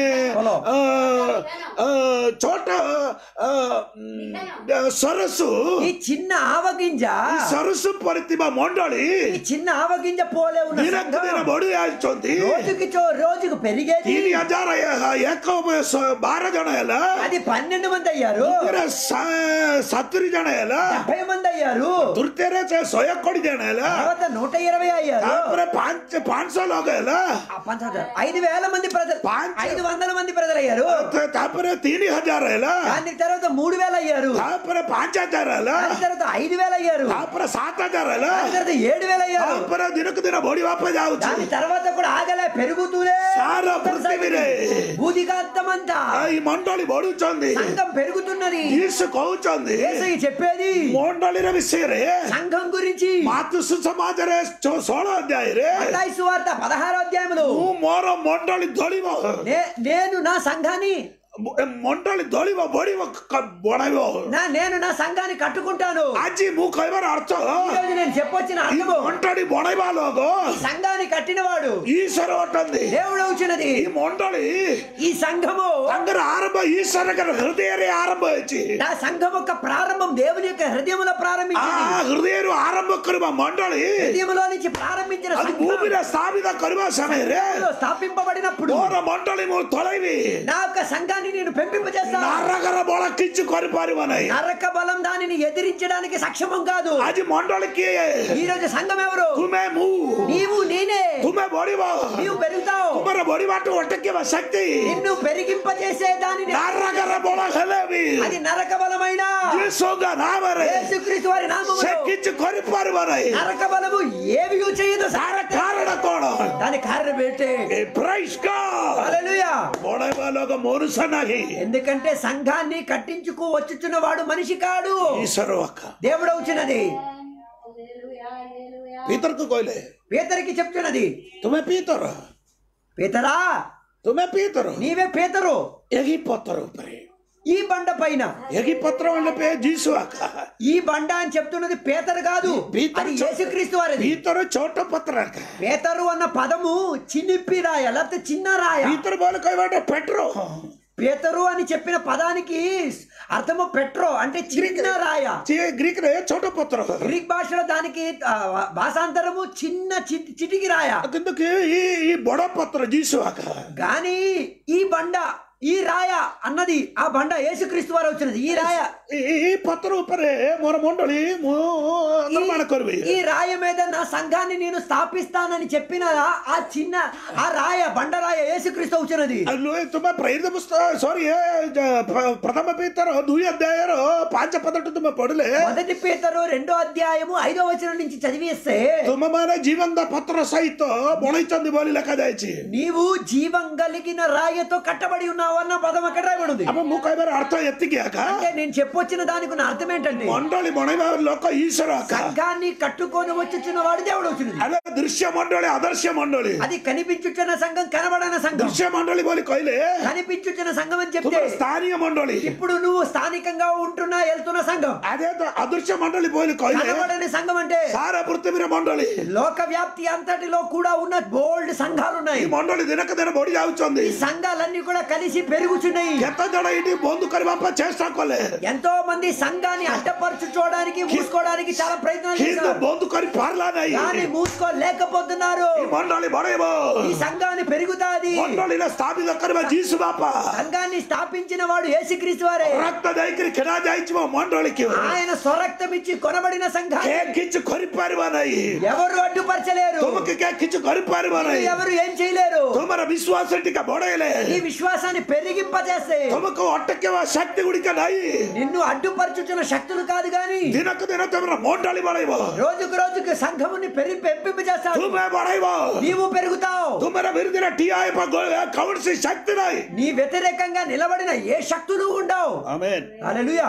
ଛୋଟ ସରସୁ ఈ చిన్న ఆవగింజ ସରସୁ ପରିଥିବା ମଣ୍ଡଳୀ ఈ చిన్న ఆవగింజ పోలే ఉన్న ଦିନକୁ సంఘం ଦିନ ବଢି ଯାଉଛନ୍ତି। రోజుకు పెరిగేది. 3012 ଜଣ ହେଲା, అది 12 మంది అయ్యారు. 70 ଜଣ ହେଲା, 70 మంది అయ్యారు. ତୃତୀୟରେ 120 ଜଣ ହେଲା, తర్వాత 120 అయ్యారు. ତାପରେ 500 ଲୋକ ହେଲା, 5000 మంది ప్రజలు, 500 మంది ప్రజలు అయ్యారు. ତାପରେ 3000 ହେଲା, దాని తర్వాత 3000 అయ్యారు. ତାପରେ 5000 ହେଲା, దాని తర్వాత 5000 అయ్యారు. ତାପରେ 7000 ହେଲା, దాని తర్వాత 7000 అయ్యారు. ତାପରେ ଦିନକୁ ଦିନ ବଢିବା ପାଇଁ ଯାଉଛି। దాని తర్వాత కూడా ఆగలే, పెరుగుతూనే ସାରା ପୃଥିବୀରେ భూదిగాంతమంతా ఈ ମଣ୍ଡଳୀ ବଢୁଛନ୍ତି। సంఘం పెరుగుతున్నది. ଯୀଶୁ କହୁଛନ୍ତି యేసయ్య చెప్పేది ମଣ୍ଡଳୀର ବିଷୟରେ సంఘం గురించి ମାର୍କୁ ସୁସମାଚାର 16 ଅଧ୍ୟାୟରେ మత్తయి సువార్త 16వ అధ్యాయములో ମୁଁ ମୋର ମଣ୍ଡଳୀ ଦଳିବ, నేను నా సంఘాన్ని ମଣ୍ଡଳୀ ଦଳିବ, ବଢିବ, ବଢାଇବ। నేను నా సంఘాన్ని కట్టుకుంటాను. ଆଜି ମୁଁ କହିବାର ଅର୍ଥ ఈ రోజు నేను చెప్పొచ్చిన ఈ అర్థము ମଣ୍ଡଳୀ ବଢାଇବା ଲୋକ ఈ సంఘాన్ని కట్టినవాడు ଈଶ୍ୱର ଅଟନ୍ତି। దేవుడు వచ్చినది. ఈ ମଣ୍ଡଳୀ ఈ సంఘము ତାଙ୍କର ଆରମ୍ଭ ଈଶ୍ୱରଙ୍କର ହୃଦୟରେ ଆରମ୍ଭ ହେଇଛି। నా సంఘం యొక్క ప్రారంభం దేవుని యొక్క హృదయములో ఆ ప్రారంభించింది. ହୃଦୟରୁ ଆରମ୍ଭ କରିବା ମଣ୍ଡଳୀ హృదయములో నుంచి ప్రారంభించిన అది సంఘం ଭୂମିରେ ସ୍ଥାପିତ କରିବା ସମୟରେ స్థాపింపబడినప్పుడు ମୋର ମଣ୍ଡଳୀ ମୁଁ ତୋଳାଇବି, నా యొక్క సంఘాన్ని సంఘాన్ని నేను పెంపింపజేస్తాను. నరకర బల కిచ్చు కొరిపారివనై నరక బలం దానిని ఎదిరించడానికి సక్షమం కాదు. ఆజి మండలికి ఈ రోజు సంఘం ఎవరు? తుమే ము నీవు నేనే. తుమే బడివా నీవు పెరుగుతావు. తుమర బడివాటు ఒట్టకివ శక్తి నిన్ను పెరిగింపజేసే దానిని నరకర బల హలేవి అది నరక బలమైన యేసుగా నామరే యేసుక్రీస్తు వారి నామములో శక్కిచ్చు కొరిపారివనై నరక బలము ఏమీ చేయదు. సార కారణ కోణ దాని కారణం ఏంటి? ఏ ప్రైజ్ గాడ్ హల్లెలూయా. బడవలోక మోరుస నాహి ఎందుకంటే సంఘాన్ని కట్టించుకు వచ్చుచున్న వాడు మనిషి కాడు, ఈశ్వరవక దేవుడు వచ్చినది. పీతర్కు కోయిలే పేతరికి చెప్తున్నది, తుమే పీతర పేతరా తుమే పీతరు నీవే పేతరు. ఎగి పత్ర ఉపరే ఈ బండ పైన ఎగి పత్రం అంటే పే జీసువాక ఈ బండ అని చెప్తున్నది పేతరు కాదు, అది యేసుక్రీస్తు వారిది. పీతరు చోట పత్రాక పేతరు అన్న పదము చినిప్పి రాయ లేకపోతే చిన్న రాయ. పీతరు బోలు కోయవాట పెట్రో పేతరు అని చెప్పిన పదానికి అర్థము పెట్రో అంటే చిన్న రాయ. గ్రీక్ రే చోట పత్ర గ్రీక్ భాషలో దానికి భాషాంతరము చిన్న చిటికి రాయ. అందుకే ఈ బొడ పత్ర జీసువాక గాని ఈ బండ ఈ రాయ అన్నది ఆ బండ యేసుక్రీస్తు వారు వచ్చినది. ఈ రాయ ఈ పత్ర ఉపరే మొర మొండలి నిర్మాణ కొరివి ఈ రాయ మీద నా సంఘాన్ని నేను స్థాపిస్తానని చెప్పిన ఆ చిన్న ఆ రాయ బండరాయ యేసుక్రీస్తు వచ్చినది. तुम्हें प्रेरित पुस्तक सॉरी प्रथम पीतर 2 अध्याय 5 पद तुम्हें पढ़ले మొదటి పేతురు 2వ అధ్యాయము 5వ వచనం నుంచి చదివేస్తే तुम माने जीवन दा पत्र सहित बणैचंदी बोली लेखा जायछि నీవు జీవం కలిగిన రాయతో కట్టబడి ఉన్నావు అన్న పదం అక్కడ రాయబడి ఉంది. अब मु कहबार अर्थ एत्तिकी आका అంటే నేను చెప్పొచ్చిన దానికి ఉన్న అర్థం ఏంటంటే मंडली बणैबा लोक ईश्वर आका సంఘాన్ని కట్టుకొని వచ్చుచున్న వాడు దేవుడు వచ్చినది. अबे दृश्य मंडली आदर्श मंडली అది కనిపించుచున్న సంఘం కనబడన సంఘం. दृश्य मंडली बोली कहले కనిపించుచున్న సంఘం అని तुम చెప్తే स्थानीय मंडली ఇప్పుడు నువ్వు స్థానికంగా ఉంటున్నా వెళ్తున్న సంఘం. అదే అదృశ్య మండలి పోలి कहले కనబడని సంఘం అంటే सारा पृथ्वी मंडली లోక వ్యాప్తి అంతటిలో కూడా ఉన్న బోల్డ్ సంఘాలు ఉన్నాయి. ఈ మండలి దినక దిన బడి ଯାଉଛନ୍ତି. ఈ సంఘాలన్నీ కూడా కలిసి పెరుగుచున్నాయి. ఎంత జడ ఇటి బంధు కరిబా చేస్తా కొలే ఎంతో మంది సంఘాన్ని అడ్డపరచుకోవడానికి మూసుకోవడానికి చాలా ప్రయత్నాలు హిందూ చేశారు. బంధు కరి పార్లా నై కానీ మూసుకోలేకపోతున్నారు. ఈ మండలి బడేబో ఈ సంఘాన్ని పెరుగుతాది. మండలిన స్థాపిత కరిబా జీసు బాపా సంఘాన్ని స్థాపించిన వాడు యేసుక్రీస్తు వారే. రక్త దైకిరి కిడా జాయిచివో మండలికి ఆయన స్వరక్తం ఇచ్చి కొనబడిన సంఘాన్ని కే కిచ్చు కరి పారిబా నై ఎవరు అడ్డుపరచలేరు. తుమకి కే కిచ్చు కరి పారిబా నై ఎవరు ఏం చేయలేరు. తుమర విశ్వాసటిక బడేలే ఈ విశ్వాసాన్ని పెరిగింపజేస్తే తుమకు ఒట్టకేవ శక్తి గుడిక నై నిన్ను అడ్డుపరచుచున్న శక్తులు కాదు గాని దినక దిన తుమర మండలి బడేబో రోజుకు రోజుకు సంఘముని పెంపింపజేస్తాడు. తుమే బడేబో నీవు పెరుగుతావు. తుమర విరుదిన టిఐ ప కౌన్సి శక్తి నై నీ వ్యతిరేకంగా నిలబడిన ఏ శక్తులు ఉండవు. ఆమేన్ హల్లెలూయా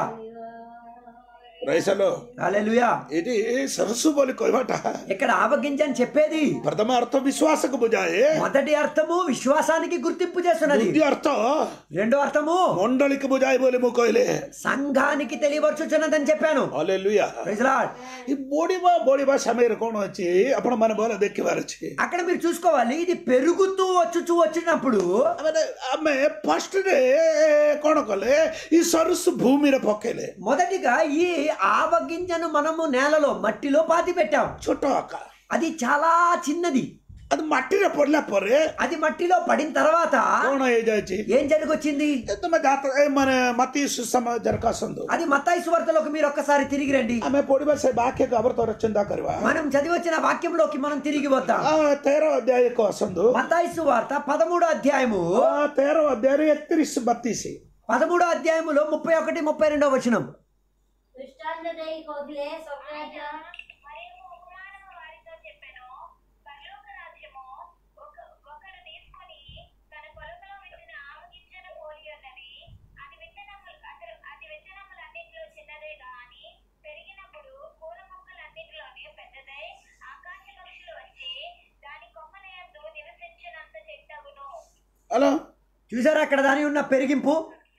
రైసలో హల్లెలూయా. ఇది సరస్సు బోలి కోయమాట ఇక్కడ ఆవగింజ అని చెప్పేది ప్రథమ అర్థ విశ్వాసకు బుజాయే మొదటి అర్థము విశ్వాసానికి గుర్తింపు చేస్తున్నది. ద్వితీయ అర్థ రెండో అర్థము మండలికి బుజాయి బోలి ము కోయిలే సంఘానికి తెలియవచ్చుచున్నదని చెప్పాను. హల్లెలూయా. Praise Lord. ఈ బోడిబా సమయ కోణ వచ్చి అప్పుడు మన బోల దెక్కివారు వచ్చి అక్కడ మీరు చూసుకోవాలి, ఇది పెరుగుతూ వచ్చినప్పుడు ఆమె ఫస్ట్ డే కోణ కొలే ఈ సరస్సు భూమిలో పొక్కేలే మొదటిగా ఈ ఆవగింజను మనము నేలలో మట్టిలో పాతి పెట్టాం. ছোট আকা అది చాలా చిన్నది. అది మట్టిలో పడలే పరే అది మట్టిలో పడిన తర్వాత కోణ ఏ జాయిచి ఏం జరిగొచ్చింది? తమ జాత మన మత్తి సుసమ జరకాసందు అది మత్తయి సువార్తలోకి మీరు ఒక్కసారి తిరిగి రండి. ఆమె పొడిబా సే వాక్య ఖబర్ తో రచందా కర్వా మనం చదివొచ్చిన వాక్యంలోకి మనం తిరిగి వద్దాం. 13వ అధ్యాయ కోసందు మత్తయి సువార్త 13వ అధ్యాయము 13వ అధ్యాయ 31 13వ అధ్యాయములో 31 32వ వచనం. దృష్టాంత దేయి కోగిలే సొక్రాట మరియు ఉపమానము వారితో చెప్పెను, పరలోక రాజ్యము ఒకడు తీసుకొని తన పొలంలో విత్తిన ఆవగింజను పోలి ఉన్నది. అది విత్తనములన్నిటిలో చిన్నదే గాని పెరిగినప్పుడు పూల మొక్కలన్నిటిలోనే పెద్దదై ఆకాశ పక్షులు వచ్చి దాని కొమ్మల యందు నివసించినంత చెట్టగును. హలో చూసారా అక్కడ దాని ఉన్న పెరిగింపు?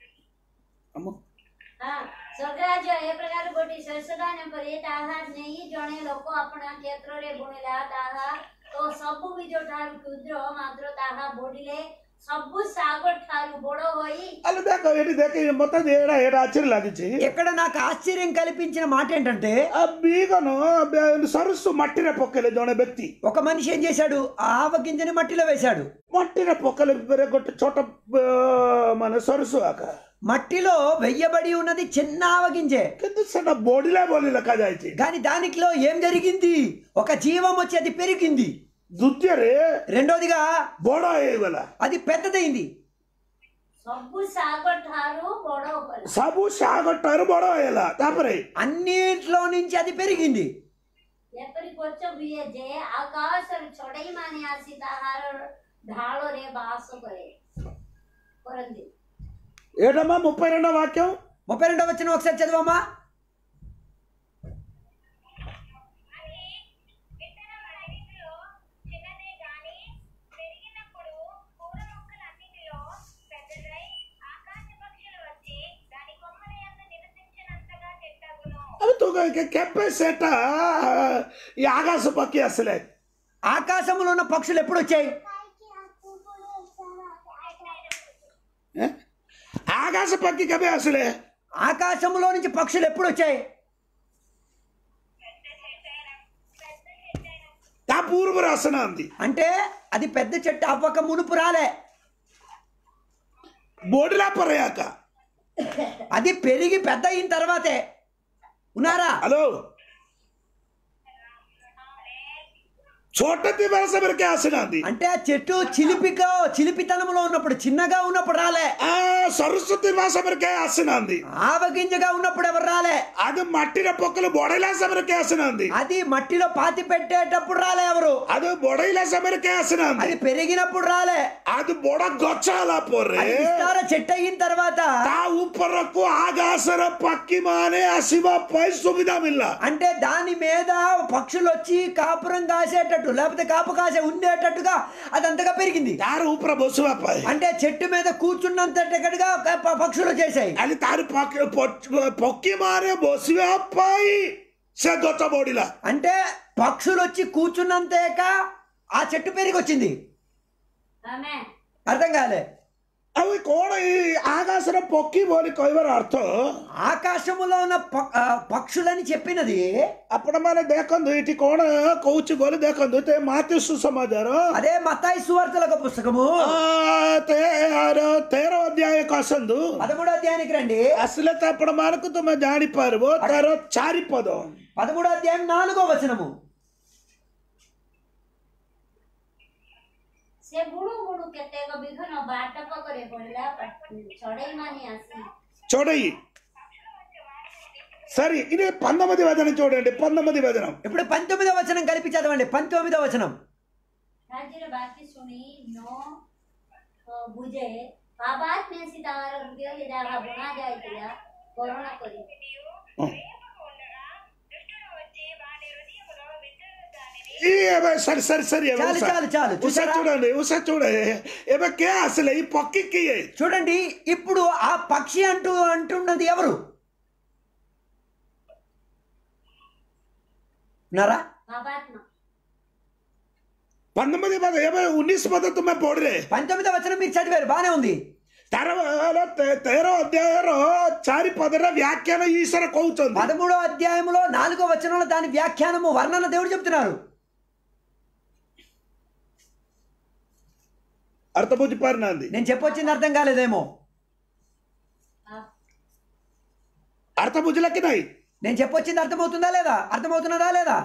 સ્વર્ગરાજ એ પ્રકાર ગોટી સરસદાને પરે તાહા નહીં જણે લોકો આપણા ક્ષેત્ରରେ ભૂણેલા તાહા તો સબુ બીજો ઠાર ક્ષુદ્ર માત્ર તાહા બોડીલે सबु सागर ठारू बड़ो होई అలా देखो ये देखो ये మొత్తం ఏడా ఏడా ఆశ్చర్యం లాగించి ఇక్కడ నాకు ఆశ్చర్యం కల్పించిన మాట ఏంటంటే ఆ బీగను సరస్సు మట్టిన పొక్కలే జోనే వ్యక్తి ఒక మనిషి ఏం చేశాడు ఆవ గింజని మట్టిలో వేశాడు మట్టిన పొక్కలు గొట్ట చోట మన సరస్సు ఆక మట్టిలో వెయ్యబడి ఉన్నది చిన్న ఆవ గింజే కింద సన్న బోడిలా బోలిలా కదాయిచి కానీ దానిలో ఏం జరిగింది ఒక జీవం వచ్చి అది పెరిగింది దుత్యరే రెండోదిగా బోడ అయ్యేగల అది పెద్దదైంది सबु सागर ठारू बड़ो होई సబు సాగొట్టారు బోడ అయ్యేలా తాపరే అన్నిట్లో నుంచి అది పెరిగింది एपरी कोच हुए जे आकाश र छोड़ई माने आसी ताहार ढालो रे बास करे करंदी ఏడమ్మా 32వ వాక్యం 32వ వచనం ఒకసారి చదవమ్మా అని విత్తనం అన్నిటిలో చిన్నదే గాని పెరిగినప్పుడు పూల మొక్కలన్నిటిలో పెద్దదై ఆకాశ పక్షులు వచ్చి దాని కొమ్మల యందు నివసించినంతగా చెట్టగును. అవి తూ కెప్పే సెట ఈ ఆకాశ పక్కి అసలే ఆకాశంలో ఉన్న పక్షులు ఎప్పుడు వచ్చాయి ఆకాశ పక్కి కబే అసలే ఆకాశంలో నుంచి పక్షులు ఎప్పుడు వచ్చాయి తా పూర్వ రాసన అంది అంటే అది పెద్ద చెట్టు అవ్వక మునుపు రాలే బోడిలా పరయాక అది పెరిగి పెద్ద అయిన తర్వాతే ఉన్నారా హలో చోట దివస వరకే ఆసన అంది అంటే ఆ చెట్టు చిలిపితనంలో ఉన్నప్పుడు చిన్నగా ఉన్నప్పుడు రాలే ఆ సరస్వతి దివస వరకే ఆసన అంది ఆవ గింజగా ఉన్నప్పుడు ఎవరు రాలే అది మట్టిన పొక్కలు బొడైలా సమరకే ఆసన అంది అది మట్టిలో పాతి పెట్టేటప్పుడు రాలే ఎవరు అది బొడైలా సమరకే ఆసన అంది అది పెరిగినప్పుడు రాలే అది బొడ గొచ్చాల పోరే అది విస్తార చెట్టు అయిన తర్వాత తా ఊపరకు ఆకాశర పక్కి మానే అసివా పై సువిధ మిల్ల అంటే దాని మీద పక్షులు వచ్చి కాపురం కాసేటట్టు లేకపోతే కాపు కాసే ఉండేటట్టుగా అదంతగా పెరిగింది యారు ఊపర బొసువా పై అంటే చెట్టు మీద కూర్చున్నంతగా పక్షులు చేశాయి అది తారు పొక్కి మారే బొసువా పై సే గొచ్చ బోడిలా అంటే పక్షులు వచ్చి కూర్చున్నంతేక ఆ చెట్టు పెరిగి వచ్చింది आमेन అర్థం కాలే అవి కోడ ఈ ఆకాశర పొక్కి బోలి కొయ్యవర అర్థం ఆకాశములో ఉన్న పక్షులని చెప్పినది అప్పుడు మన దేకందు ఇటు కోణ కౌచి బోలి దేకందు తే మాతి సుసమాచారం అదే మత్తాయి సువార్తల పుస్తకము 13వ అధ్యాయ కాసందు 13వ అధ్యాయానికి రండి అసలు అప్పుడు మనకు తుమ్మ జాడిపారు తర చారిపదం 13వ అధ్యాయం 4వ వచనము से बुडु बुडु केतेक बिघन बाटप करे पडला चढै मानि आसी చూడయి సరే ఇది 19వ వచనం చూడండి 19వ వచనం ఇప్పుడు 19వ వచనం కలిపి చదవండి 19వ వచనం राज्य बाकी सुनी नो बुझे बाबात में सितार हृदय यदा बुना जाय तिला कोरोना करी ఈ సరి సరి సరి చాలు ఉసా చూడండి ఉసా చూడండి ఏమో కే అసలు ఈ పక్కి చూడండి ఇప్పుడు ఆ పక్షి అంటున్నది ఎవరు నారా बाबात में 19 పద ఏమో 19 పద తుమ్మ పోడరే 19వ వచనం మీరు చదివారు బానే ఉంది తర్వాత 13వ అధ్యాయంలో చారి పదర వ్యాఖ్యాన ఈశ్వర కౌతుంది 13వ అధ్యాయంలో 4వ వచనంలో దాని వ్యాఖ్యానము వర్ణన దేవుడు చెప్తున్నారు అర్థబుద్ధి పరినంది నేను చెప్పొచ్చింది అర్థం కాలేదేమో అర్థబుద్ధులకి నాయి నేను చెప్పొచ్చింది అర్థమవుతుందా లేదా అర్థమవుతున్నదా లేదా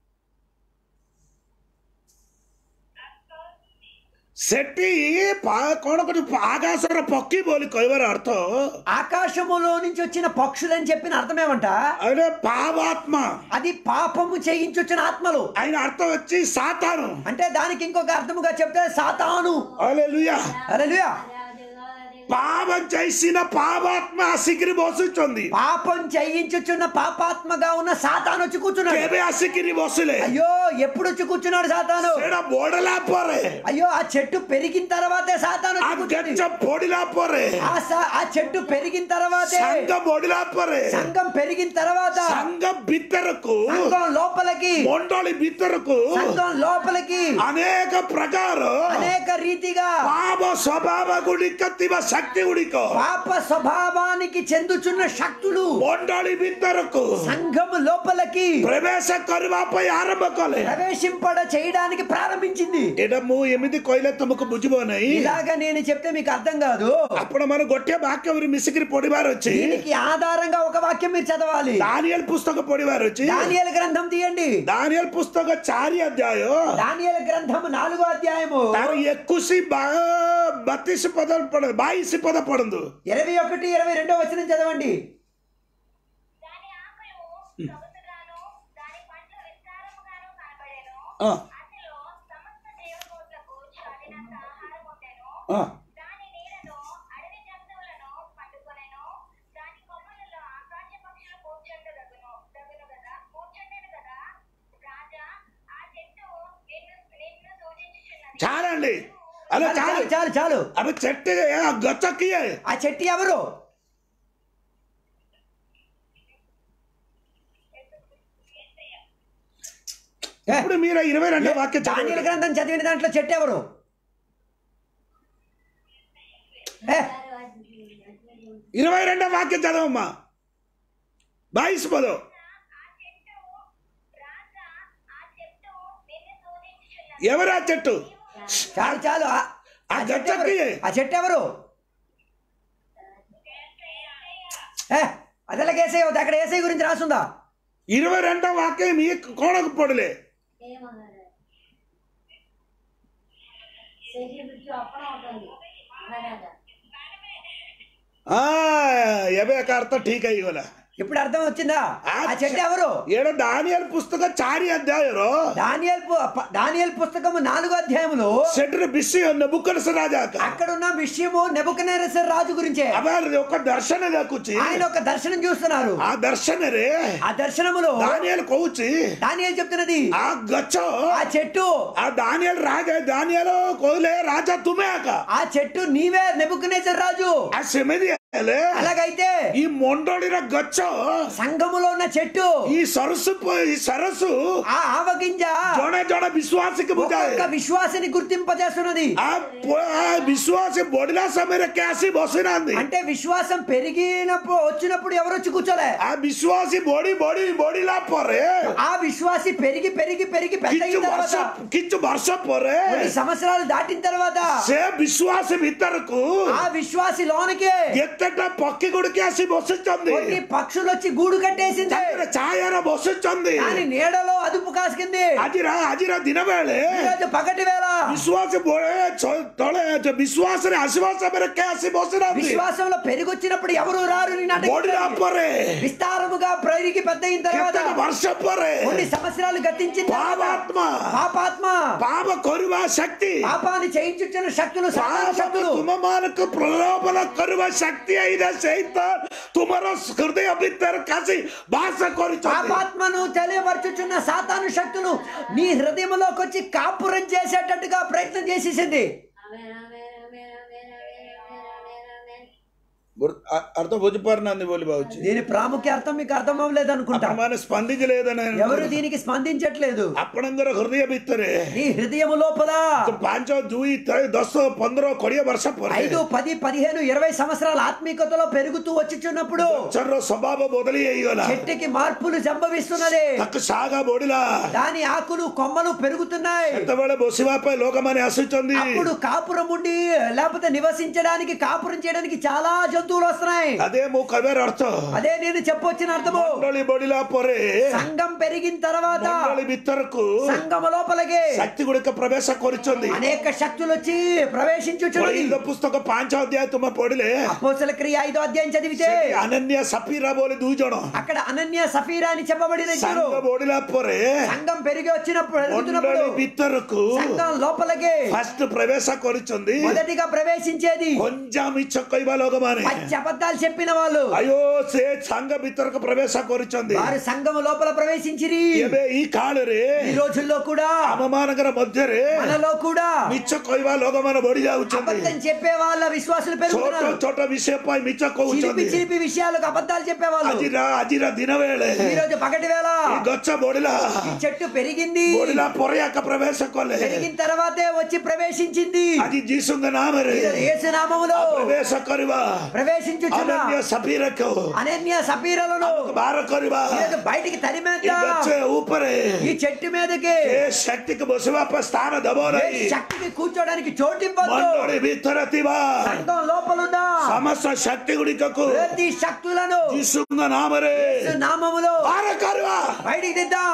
సెట్టి కొనొకటి ఆకాశర పక్కి బోలి కొయ్యవర అర్థం ఆకాశములో నుంచి వచ్చిన పక్షులని చెప్పిన అర్థం ఏమంట అదే పాపాత్మ అది పాపము చేయించొచ్చిన ఆత్మలు ఆయన అర్థం వచ్చి సాతాను అంటే దానికి ఇంకొక అర్థముగా చెప్తే సాతాను హల్లెలూయా హల్లెలూయా పాపం చేసిన పాపాత్మ ଆସିକିରି ବସୁଛନ୍ତି పాపం చేయించుచున్న పాపాత్మగా ఉన్న సాతాను వచ్చి కూర్చున్నాడు. କେବେ ଆସିକିରି ବସିଲେ అయ్యో ఎప్పుడు వచ్చి కూర్చున్నాడు సాతాను? ସେଟା ବଢିଲା ପରେ అయ్యో ఆ చెట్టు పెరిగిన తర్వాతే సాతాను ఆ వచ్చి కూర్చుంది. ଗଛ ପୋଡିଲା ପରେ ఆ చెట్టు పెరిగిన తర్వాతే, సంఘ బోడిలా ପରେ సంఘం పెరిగిన తర్వాత, సంఘ ଭିତରକୁ సంఘం లోపలికి, మండలి ଭିତରକୁ సంఘం లోపలికి అనేక ప్రକାର అనేక రీతిగా పాప స్వభావ గుడిక ଥିବା శక్తి గుడిక పాప స్వభావానికి చెందుచున్న శక్తులు మండలి ଭିତରକୁ సంఘం లోపలికి ప్రవేశ କରିବା ପାଇଁ ଆରମ୍ଭ କଲେ ప్రవేశింపడ చేయడానికి ప్రారంభించింది. ଏଇଟା ମୁଁ ଏମିତି କହିଲେ ତମକୁ ବୁଝିବ ନାହିଁ. ఇలాగా నేను చెప్తే మీకు అర్థం కాదు. ଆପଣ ମାନେ ଗୋଟିଏ ବାକ୍ୟ ମିଶିକିରି ପଢିବାର ଅଛି. దీనికి ఆధారంగా ఒక వాక్యం మీరు చదవాలి. దానియేలు పుస్తక పଢిବାର ଅଛି. దానియేలు గ్రంథం తీయండి. దానియేలు పుస్తక 4 అధ్యాయ దానియేలు గ్రంథం 4వ అధ్యాయము ତାର 21 32 పద 22 పద పడందు. 21 22 వచనం చదవండి. దాని ఆకులు సొగసుగాను దాని పండ్లు విస్తారముగాను కనబడెను. ఆ. అందులో సమస్త జీవకోట్లకు చాలినంత ఆహారం ఉండెను. ఆ. దాని నీడలో అడవి జంతువులను పండుకొనెను. దాని కొమ్మలలో ఆకాశ పక్షులు కూర్చుండెను కదా. రాజా, ఆ చెట్టు నిన్ను సూచించుచున్నది. చాలండి అలా చాలు చాలు చాలు. అవి చెట్టు గచ్చకి ఆ చెట్టు ఎవరు? ఇప్పుడు మీరు 22 వాక్యం దానియేలు గ్రంథం చదివిన దాంట్లో చెట్టు ఎవరు? 22 వాక్యం చదవమ్మా. 22 పదం. రాజా, ఆ చెట్టు నిన్ను సూచించుచున్నది. ఎవరు ఆ చెట్టు? చాలు చాలు. ఆ గచ్చకి ఆ చెట్టు ఎవరు? అదెలా ఏసై అవుతుంది? అక్కడ ఏసై గురించి రాసుందా? 22 వాక్యం మీ కోణకు పడలే. ଏବେ ଏକ ଅର୍ଥ ଠିକ ହେଇଗଲା. ఇప్పుడు అర్థం వచ్చిందా? ఆ చెట్టు ఎవరు? ఏడ దానియేలు పుస్తక 4 అధ్యాయలో దానియేలు పుస్తకము 4వ అధ్యాయములో సెటర్ విషయ నెబుకద్నెజర్ రాజా అక్కడ ఉన్న విషయము నెబుకద్నెజర్ రాజు గురించే. అబార్ ఒక దర్శన దాకుచి ఆయన ఒక దర్శనం చూస్తున్నారు. ఆ దర్శనరే ఆ దర్శనములో దానియేలు కోచి దానియేలు చెప్తున్నది ఆ గచ్చ ఆ చెట్టు ఆ దానియేలు రాజా దానియేలు కోలే రాజా తుమే ఆక ఆ చెట్టు నీవే నెబుకద్నెజర్ రాజు. ఆ సెమెది అలాగైతే ఈ మొండోడిన గచ్చ సంఘములో ఉన్న చెట్టు ఈ సరస్సు ఆ ఆవగింజ జోడ జోడ విశ్వాసకి ఒక్కొక్క విశ్వాసిని గుర్తింపజేస్తున్నది. ఆ విశ్వాస బొడిలా సమయ క్యాసి బొసినాంది అంటే విశ్వాసం పెరిగినప్పుడు వచ్చినప్పుడు ఎవరు వచ్చి కూర్చోలే. ఆ విశ్వాసి బొడిలా పోరే ఆ విశ్వాసి పెరిగి పెరిగి పెరిగి పెద్ద కిచ్చు వర్ష పోరే కొన్ని సంవత్సరాలు దాటిన తర్వాత సే విశ్వాస ଭିତରକୁ ఆ విశ్వాసి లోనికి ఎత్తట పక్కి గుడికి ఆసి బొసుచుంది. కొన్ని పక్షులు వచ్చి గూడు కట్టేసింది. ఛాయర బొసుచుంది. కానీ నీడలో అదుపు కాసుకుంది. ଆଜିର ଦିନ ବେଳେ ఈరోజు పగటి వేళ విశ్వాసରେ ଆସିବା ସମୟରେ କେ ଆସି ବସିନାହାନ୍ତି. విశ్వాసంలో పెరిగొచ్చినప్పుడు ఎవరు రారు. ବଢିଲା ପରେ విస్తారముగా పెరిగి పెద్ద అయిన తర్వాత କେତେକ ବର୍ଷ ପରେ కొన్ని సంవత్సరాలు గతించిన పాపాత్మ పాప କରିବା శక్తి పాపాన్ని చేయించుచున్న శక్తులు శక్తులు ତୁମମାନଙ୍କୁ ପ୍ରଲୋଭନ କରିବା ଶକ୍ତି అయిన సైతాన్ ତୁମର ହୃଦୟ ଭିତରେ କାସି ବାସ କରୁଛନ୍ତି. పాపాత్మను తెలియపరచుచున్న సాతాను శక్తులు నీ హృదయంలోకి వచ్చి కాపురం చేసేటట్టుగా ప్రయత్నం చేసేసింది. అర్థం బుద్ధిపరినంది బోలి బావచ్చు. దీని ప్రాముఖ్య అర్థం మీకు అర్థం అవ్వలేదు అనుకుంటా. స్పందించలేదని ఎవరు దీనికి స్పందించట్లేదు. ଆପଣଙ୍କର హృదయ ଭିତରେ నీ హృదయం లోపల 5 2 10 15 20 ବର୍ଷ ପରେ 5 10 15 20 సంవత్సరాల ఆత్మీయతలో పెరుగుతూ వచ్చుచున్నప్పుడు ଗଛର ସ୍ୱଭାବ ବଦଳି ହେଇଗଲା. చెట్టుకి మార్పులు సంభవిస్తున్నది. ତାକୁ ଶାଖା ବଢିଲା. దాని ఆకులు కొమ్మలు పెరుగుతున్నాయి. ସେତେବେଳେ ବସିବା ପାଇଁ ଲୋକମାନେ ଆସୁଛନ୍ତି. అప్పుడు కాపురం ఉండి లేకపోతే నివసించడానికి కాపురం చేయడానికి చాలా జంతువులు వస్తువులు వస్తున్నాయి. అదే మో కబర్ అర్థ అదే నేను చెప్పొచ్చిన అర్థము. మండలి బడిలా పోరే సంఘం పెరిగిన తర్వాత మండలి విత్తరకు సంఘం లోపలికి శక్తి గుడిక ప్రవేశ కొరుచుంది. అనేక శక్తులు వచ్చి ప్రవేశించుచున్నది. ఈ పుస్తక 5వ అధ్యాయం తుమ పడిలే అపోస్తల క్రియ 5వ అధ్యాయం చదివితే అనన్య సఫీరా బోలి దూ జణ అక్కడ అనన్య సఫీరా అని చెప్పబడిన ఇద్దరు సంఘం బడిలా పోరే సంఘం పెరిగి వచ్చినప్పుడు మండలి విత్తరకు సంఘం లోపలికి ఫస్ట్ ప్రవేశ కొరుచుంది. మొదటిగా ప్రవేశించేది కొంచెం ఇచ్చొక్కైవ లోకమానే పచ్చి అబద్ధాలు చెప్పిన వాళ్ళు. అయ్యో సే సంఘ విత్తరకు ప్రవేశ కొరుచుంది. వారు సంఘం లోపల ప్రవేశించిరి. ఏబే ఈ కాలరే ఈ రోజుల్లో కూడా అవమానకర మధ్యరే మనలో కూడా మిచ్చొక్కైవ లోకమాన బడి జావుచుంది. అబద్ధం చెప్పే వాళ్ళ విశ్వాసులు చోట పెరుగుతున్నారు. చోట విషయపై చిలిపి మిచ్చొక్కవుచుంది. చిలిపి విషయాలకు అబద్ధాలు చెప్పేవాళ్ళు. అజిరా దినవేళ ఈ రోజు పగటి వేళ ఈ గొచ్చ బొడిలా ఈ చెట్టు పెరిగింది. బొడిలా పొరయాక ప్రవేశ కొలే పెరిగిన తర్వాతే వచ్చి ప్రవేశించింది. అది జీసుంగ నామరే యేసు నామములో ప్రవేశ కరివా ప్రవేశించుచున్న అనన్య సఫీరకు అనన్య సఫీరలను బార కరివా ఈరోజు బయటికి ఈ తరిమేద్దాం. గొచ్చ ఊపరే ఈ చెట్టు మీదకి ఏ శక్తికి బొసవాప స్థాన ఏ దబోరై శక్తికి కూర్చోడానికి చోటు ఇవ్వద్దు. మండోడి భీతరతివా సంఘం లోపలున్న సమస్త శక్తి గుడికకు ప్రతి శక్తులను జీసుంగ నామరే యేసు నామములో బార కరివా బయటికి తెద్దాం.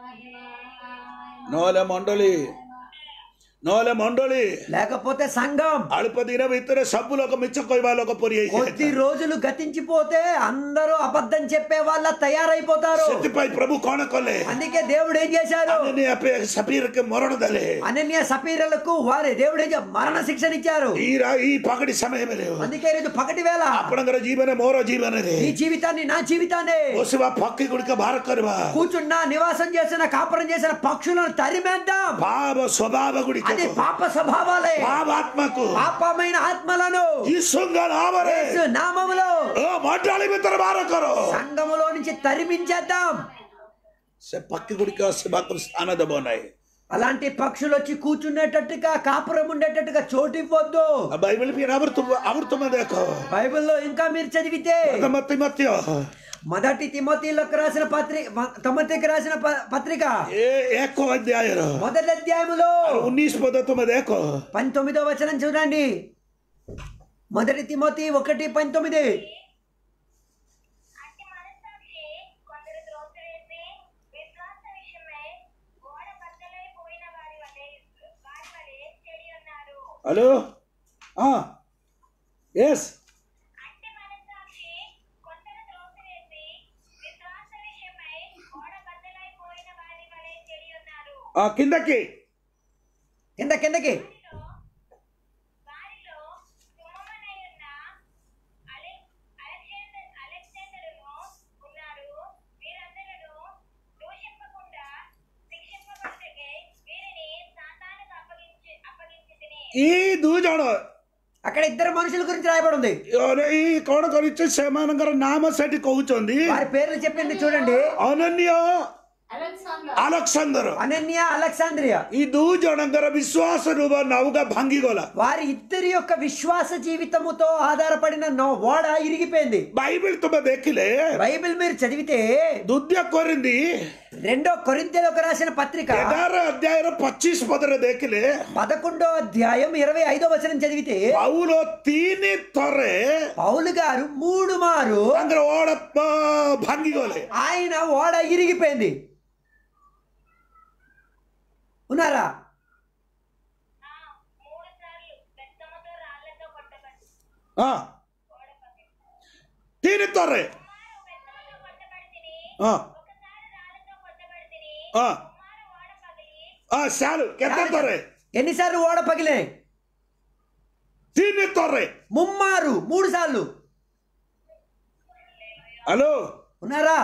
నోలే మండలి లేకపోతే సంఘం అల్ప దిన విత్తర సబ్బులు ఒక మిచ్చకొయ్యవాళ్ళు ఒక పొరి కొద్ది రోజులు గతించిపోతే అందరూ అబద్ధం చెప్పే వాళ్ళ తయారైపోతారు. ସେଥିପାଇଁ ପ୍ରଭୁ କଣ କଲେ అందుకే దేవుడు ఏం చేశారు? అనన్య సఫీరకి మరణ ଦେଲେ. అనన్య సఫీరలకు వారి దేవుడు మరణ శిక్షణ ఇచ్చారు. ఈ పగటి సమయంలో అందుకే ఈరోజు పగటి వేళ ଆପଣଙ୍କର ଜୀବନ ମୋର ଜୀବନରେ నీ జీవితాన్ని నా జీవితాన్ని ବସିବା ପକ୍ଷୀ ଗୁଡ଼ିକ ବାହାର କରିବା కూర్చున్న నివాసం చేసిన కాపురం చేసిన పక్షులను తరిమేద్దాం. ପାପ ସ୍ୱଭାବ ଗୁଡ଼ିକ అది పాప స్వభావాలే. ପାପାତ୍ମାକୁ పాపమైన ఆత్మలను ଯୀଶୁଙ୍କ ନାମରେ యేసు నామములో ମଣ୍ଡଳୀ ଭିତରେ ବାହାର କର. సంఘములో నుంచి తరిమించేద్దాం. ସେ పକ୍ଷୀ ଗୁଡ଼ିକ ସେବାକୁ ସ୍ଥାନ ଦେବ ନାହିଁ. అలాంటి పక్షులు వచ్చి కూర్చునేటట్టుగా కాపురం ఉండేటట్టుగా చోటు ఇవ్వద్దు. బైబిల్ అమృతమ దేఖ బైబిల్లో ఇంకా మీరు చదివితే మొదటి తిమోతిలోకి రాసిన తిమోతికి రాసిన పత్రిక ఏక అధ్యాయం మొదటి అధ్యాయములో 19 పద तुम देखो 19వ వచనం చూడండి. మొదటి తిమోతి 1:19 అట్టి మనస్సాక్షి కొందరు త్రోసివేసి విశ్వాస విషయమై గోడ బద్దలైపోయిన వారి వలె చెడి ఉన్నారు. హలో ఎస్ అట్టి మనస్సాక్షి కొందరు త్రోసివేసి విశ్వాస విషయమై గోడ బద్దలైపోయిన వారి వలె చెడి ఉన్నారు. కిందకి కిందకి వారిలో సుమమనై ఉన్న అలెగ్జాండరును ఉన్నారు. వీరందరూ దూషింపకుండా శిక్షింపబడుటకై వీరిని సాతానుకు అప్పగించితిని. ఈ దూజଣ అక్కడ ఇద్దరు మనుషుల గురించి రాయబడి ఉంది. ఈ କଣ କରିଛି ସେମାନଙ୍କର ନାମ ସେଠି କହୁଛନ୍ତି. వారి పేర్లు చెప్పింది చూడండి. ଅନନ୍ୟ ଆଲେକ୍ସାଣ୍ଡର అనన్య అలెగ్జాంద్రియా. ఈ ଦୁଇ ଜଣଙ୍କର ବିଶ୍ୱାସ ରୂପ ନୌକା ଭାଙ୍ଗିଗଲା. వారి ఇద్దరి యొక్క విశ్వాస జీవితముతో ఆధారపడిన ఓడ ఇరిగిపోయింది. బైబిల్ ତୁମେ ଦେଖିଲେ బైబిల్ మీరు చదివితే ଦ୍ୱିତୀୟ కొరింథీ 2 కొరింథీయులకు రాసిన పత్రిక 11 అధ్యాయం 25 ପଦରେ ଦେଖିଲେ 11వ అధ్యాయం 25వ వచనం చదివితే పౌలు 3 ଥରେ పౌలు గారు 3 మారు ତାଙ୍କର ଓଡ ଭାଙ୍ଗିଗଲେ. ఆయన ఓడ ఇరిగిపోయింది. ఉన్నారా? 3 సార్లు బెత్తముతో రాళ్లతో కొట్టబడి 3 ଥରେ బెత్తముతో కొట్టబడితిని. ହଁ ఒకసారి రాళ్లతో కొట్టబడితిని. ହଁ కుమారు ఓడ పగిలి ଚାଲ କେତେ ଥରେ ఎన్నిసార్లు ఓడ పగిలినాయి? 3 ଥରେ. ముమ్మారు 3 సార్లు. హలో ఉన్నారా?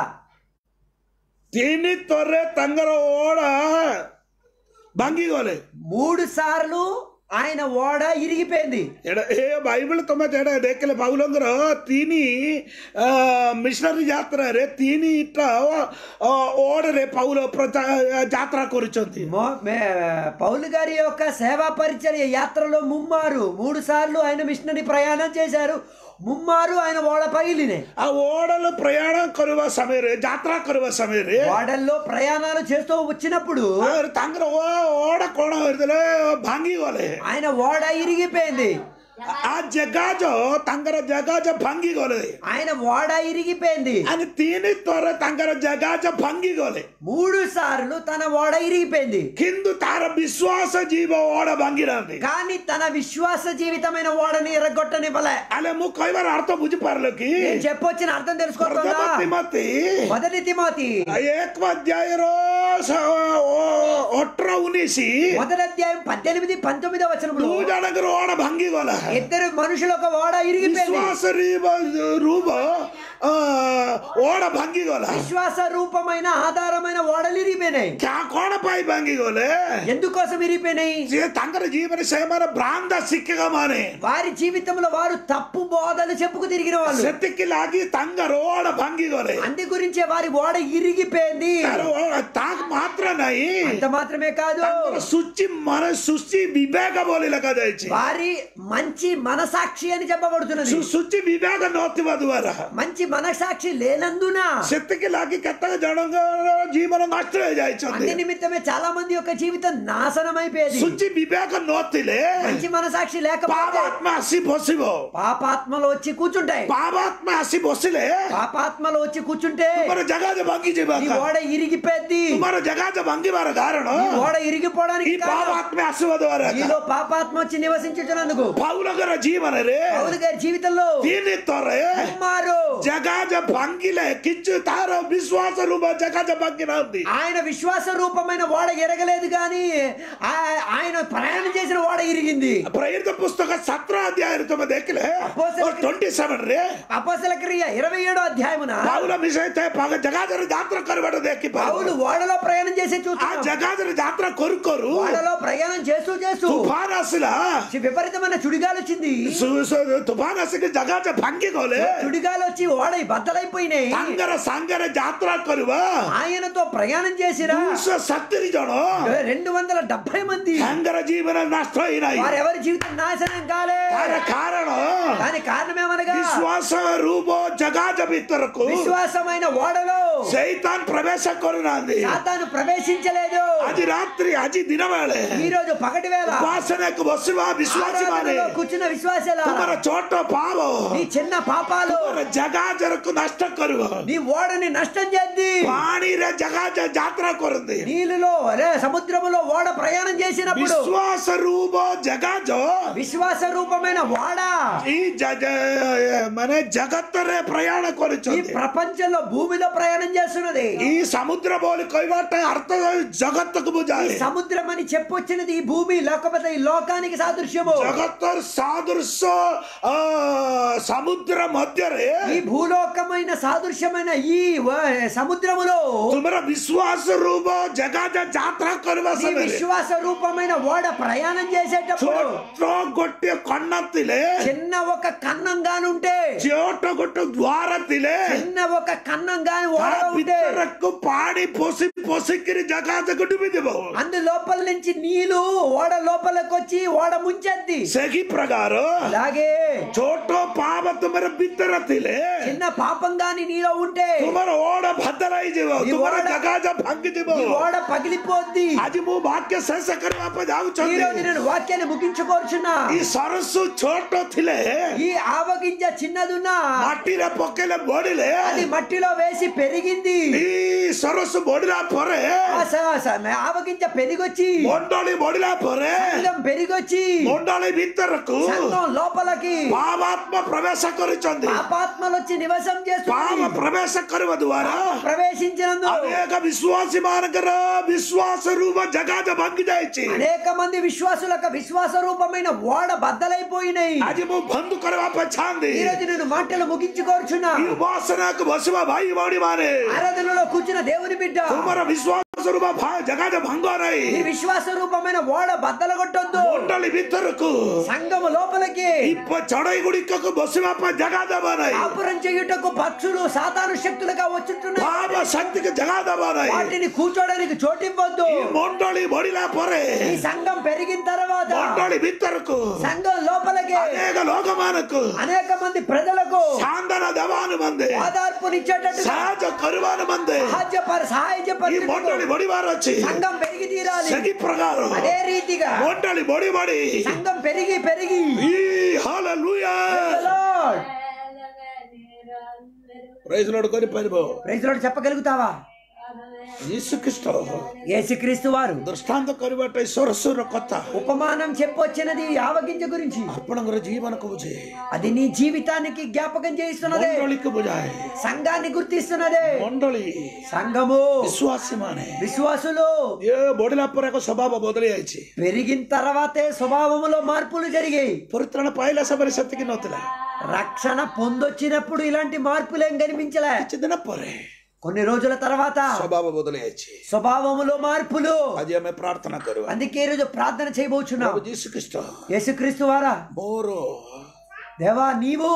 3 ଥରେ ତାଙ୍କର ଓଡ ଭାଙ୍ଗିଗଲେ. 3 సార్లు ఆయన ఓడ ఇరిగిపోయింది. ଏ ବାଇବଲ ତମେ ଦେଖିଲେ ପାଉଲଙ୍କର 3 ମିଶନାରୀ ଯାତ୍ରାରେ 3ଟା ଓଡରେ ପାଉଲ ଯାତ୍ରା କରୁଛନ୍ତି. పౌలు గారి యొక్క సేవా పరిచర్య యాత్రలో 3 సార్లు ఆయన మిషనరీ ప్రయాణం చేశారు. 3 ఆయన ఓడ పగిలినాయి. ఆ ఓడలో ప్రయాణం କରିବା సమୟରେ ଯାତ୍ରା କରିବା సమୟରେ ఓడల్లో ప్రయాణాలు చేస్తూ వచ్చినప్పుడు ତାଙ୍କର ଓଡ କଣ ହେଇଥିଲେ ଭାଙ୍ଗିଗଲେ. ఆయన ఓడ ఇరిగిపోయింది. आ जगाज तांकर जगाज भांगी गले ఆయన ఓడ ఇరిగిపోయింది आणि तीन तोर तांकर जगाज भांगी गले 3 సార్లు తన ఓడ ఇరిగిపోయింది किंतु तार विश्वास जीव ओड भांगी रहते కానీ తన విశ్వాస జీవితమైన ఓడని ఎరగొట్టనివ్వలే अले मु कईबार अर्थ बुझी पारलो कि నేను చెప్పొచ్చిన అర్థం తెలుసుకోవాలా तिमोथी మొదటి తిమోతి 1 अध्यायरो 18-19 మొదటి అధ్యాయం 18-19 వచనములో दू जनकर ओड भांगी गला ఇద్దరు మనుషుల ఒక ఓడ ఇరిగిపోయింది विश्वास रूप ओड भांगी गला విశ్వాస రూపమైన ఆధారమైన ఓడలు ఇరిగిపోయినాయి क्या कोण पाई भांगी गले ఎందుకోసం ఇరిగిపోయినాయి जे तांकर जीवन से हमारा भ्रांत शिक्षक माने వారి జీవితంలో వారు తప్పు బోధలు చెప్పుకు తిరిగిన వాళ్ళు सत्यಕ್ಕೆ लागी तांगर ओड भांगी गले అందు గురించే వారి ఓడ ఇరిగిపోయింది ताक मात्र नहीं అంత మాత్రమే కాదు तांकर सुच्ची मन सुच्ची विवेक बोली लगा जायची వారి మంచి మనసాక్షి అని చెప్పబడుతున్నది सुच्ची विवेक नोतिवा द्वारा మంచి మనసాక్షి లేనందున सत्यಕ್ಕೆ लागी कत्तग जनगर जीवन नष्ट हो जायची అందు నిమిత్తమే చాలా మంది యొక్క జీవితం నాశనం అయిపోయేది सुच्ची विवेक नोतिले మంచి మనసాక్షి లేకపోతే पापात्मा आसी बसिबो పాపాత్మలు వచ్చి కూర్చుంటాయి पापात्मा आसी बसिले పాపాత్మలు వచ్చి కూర్చుంటే तुम्हारे जगह भांगी जीवा ఈ ఓడ ఇరిగిపోద్ది तुम्हारे जगह भांगी बार कारण ఈ ఓడ ఇరిగిపోవడానికి ఈ పాపాత్మ ఆశీర్వాదం ఈలో పాపాత్మ వచ్చి నివసించుతున్నందుకు పౌలగర జీవన రే పౌలు గారి జీవితంలో దీని తోరే కుమారు జగాజ భాంగిలే కిచ్చు తార విశ్వాస రూప జగాజ భాంగిన ఉంది ఆయన విశ్వాస రూపమైన ఓడ ఎరగలేదు గాని ఆయన ప్రయాణం చేసిన ఓడ ఇరిగింది ప్రేరిత పుస్తక 17 అధ్యాయం तुम देखले और 27 रे అపోస్తల క్రియ 27వ అధ్యాయమున పౌల మిసైతే పగ జగాజర యాత్ర కరబడ దేకి పౌలు ఓడలో ప్రయాణం చేసి ఆ చూస్తున్నాడు జగాజర యాత్ర కొరుకోరు ఓడలో ప్రయాణం చేస్తూ తుఫాన్ అసలా విపరీతమైన చుడిగాలు వచ్చింది తుఫాన్ అసకి జగాజ భాంగి గోలే చుడిగాలు వచ్చి ఓడ బద్దలైపోయినాయి సంగర యాత్ర కరువా ఆయనతో ప్రయాణం చేసిరా 270 జన 270 మంది సంగర జీవన నష్ట అయినాయి వారెవరి జీవితం నాశనం కాలే కారణం దాని కారణమేమనగా విశ్వాస రూప జగాజ భీతరకు విశ్వాసమైన ఓడలో సైతాన్ ప్రవేశ కొరునాంది సాతాను ప్రవేశించలేదు అది రాత్రి అది దినవేళ ఈ రోజు పగటి వేళ ఉపాసనకు వసువా విశ్వాసమానే ఆరాధనలో కూర్చున్న విశ్వాసాల తుమర చోట పాపో నీ చిన్న పాపాలు తుమర జగాజరకు నష్ట కరువ నీ ఓడని నష్టం చేద్ది పాణిరే జగాజ యాత్ర కొరంది నీళ్ళలో సముద్రములో ఓడ ప్రయాణం చేసినప్పుడు విశ్వాస రూప జగాజ విశ్వాస రూపమైన ఓడ ఈ మన జగత్తరే ప్రయాణ ఈ కొరుచుంది ప్రపంచంలో భూమిలో ప్రయాణం చేస్తున్నది ఈ సముద్ర బోలి కొయ్యట అర్థ జగత్తుకు ఈ బుజాలి సముద్రం అని చెప్పొచ్చినది ఈ భూమి లేకపోతే ఈ లోకానికి సాదృశ్యము జగత్తర్ సాదృశ్య సముద్ర మధ్యరే ఈ భూలోకమైన సాదృశ్యమైన ఈ సముద్రములో తుమర విశ్వాస రూప జగాజ యాత్ర కరువ ఈ విశ్వాస రూపమైన ఓడ ప్రయాణం చేసేటప్పుడు గొట్టె కన్నత్తిలే చిన్న ఒక కన్నంగానుంటే చోట గొట్ట ద్వారతిలే చిన్న ఒక కన్నంగాని ఓడ ఉంటే బిత్తరకు పాడి పొసి పొసికిరి జగాజ గుడ్డు బిదిబో అందు లోపల నుంచి నీళ్లు ఓడ లోపలికి వచ్చి ఓడ ముంచెద్ది సహి ప్రకారం అలాగే చోట పాప తుమర బిత్తరతిలే చిన్న పాపం గాని నీలో ఉంటే తుమర ఓడ భద్రై జీవ తుమర జగాజ భంగి జీవ ఈ ఓడ పగిలిపోద్ది అది మూ వాక్య శేష కరువా ఈ జావుచుంది రోజు నేను వాక్యాన్ని ముగించుకోరుచున్నా ఈ సరస్సు చోట థిలే ఈ ఆవగింజ చిన్నదున్నా మట్టిరే పొక్కెల బోడిలే అది మట్టిలో వేసి పెరిగింది ఈ సరస్సు బోడిలా పొరే ఆవగింజ పెరిగొచ్చి మొండోళి బోడిలా పొరే సంఘం పెరిగొచ్చి మొండోళి బిత్తరకు సంఘం లోపలికి పాపాత్మ ప్రవేశ కరుచుంది పాపాత్మలు వచ్చి నివసం పాప చేస్తుంది ప్రవేశ కరువ ద్వారా ప్రవేశించినందు అనేక విశ్వాసి మానకర విశ్వాస రూప జగాజ భంగి జాయిచి అనేక మంది విశ్వాసులకు విశ్వాస రూపమైన ఓడ బద్దలైపోయినాయి అది మూ బంధు కరువా పచ్చాంది ఈ రోజు నేను మాటలు ముగించుకోరుచున్నా ఈ ఉపాసనకు బసువ భాయి వాడి మానే ఆరాధనలో కూర్చున్న దేవుని బిడ్డ తుమర విశ్వాస రూప జగాజ భంగోరై ఈ విశ్వాస రూపమైన ఓడ బద్దలు కొట్టొద్దు మొండలి బిత్తరకు సంఘము లోపలికి ఇప్ప చడై గుడికకు బసువప్ప జగాజ బానై కాపురం చేయుటకు పక్షులు సాతాను శక్తులుగా వచ్చుంటున్నాయి పాప శక్తికి జగాజ బానై వాటిని కూర్చోడానికి చోటివ్వద్దు ఈ మొండలి బొడిలా పొరే ఈ సంఘం పెరిగిన తర్వాత మొండలి బిత్తరకు సంఘం లోపలికి అనేక లోకమానకు అనేక మంది ప్రజలకు సాందన దవాను మంది ఆధార్పునిచ్చేటట్టు సహజ కరువాను మంది సహాయ ఈ మొండలి ବଢିବାର ଅଛି సంఘం పెరిగి తీరాలి ସେହି ପ୍ରକାର అదే రీతిగా ମଣ୍ଡଳୀ ବଢି ବଢି సంఘం పెరిగి ହାଲେଲୁୟା లార్డ్ ప్రైజ్ లార్డ్ କରିପାରିବ ప్రైజ్ లార్డ్ చెప్పగలుగుతావా ଯୀଶୁଖ୍ରୀଷ୍ଟ యేసుక్రీస్తు వారు ଦୃଷ୍ଟାନ୍ତ କରିବାଟା ଈଶ୍ୱର କଥା ఉపమానం చెప్పొచ్చినది ఆవగింజ గురించి ଆପଣଙ୍କର ଜୀବନକୁ ବୁଝେ అది నీ జీవితానికి జ్ఞాపకం చేస్తున్నదే ମଣ୍ଡଳୀକୁ ବୁଝାଏ సంఘాన్ని గుర్తిస్తున్నదే ମଣ୍ଡଳୀ సంఘము ବିଶ୍ୱାସୀ ମାନେ విశ్వాసులు ଏ ବଢିଲା ପରେ ଏକ ସ୍ୱଭାବ ବଦଳି ଯାଇଛି పెరిగిన తర్వాతే స్వభావములో మార్పులు జరిగాయి ପରିତ୍ରାଣ ପାଇଲା ସମୟରେ ସେତିକି ନଥିଲା రక్షణ పొందొచ్చినప్పుడు ఇలాంటి మార్పులేం కనిపించలే କିଛି ଦିନ ପରେ కొన్ని రోజుల తర్వాత ସ୍ୱଭାବ ବଦଳି ଯାଇଛି స్వభావములో మార్పులు ଆଜି ଆମେ ପ୍ରାର୍ଥନା କରିବା అందుకే ఈ రోజు ప్రార్థన చేయబోచున్నాం ପ୍ରଭୁ ଯୀଶୁଖ୍ରୀଷ୍ଟ యేసుక్రీస్తు వారా ମୋର దేవా నీవు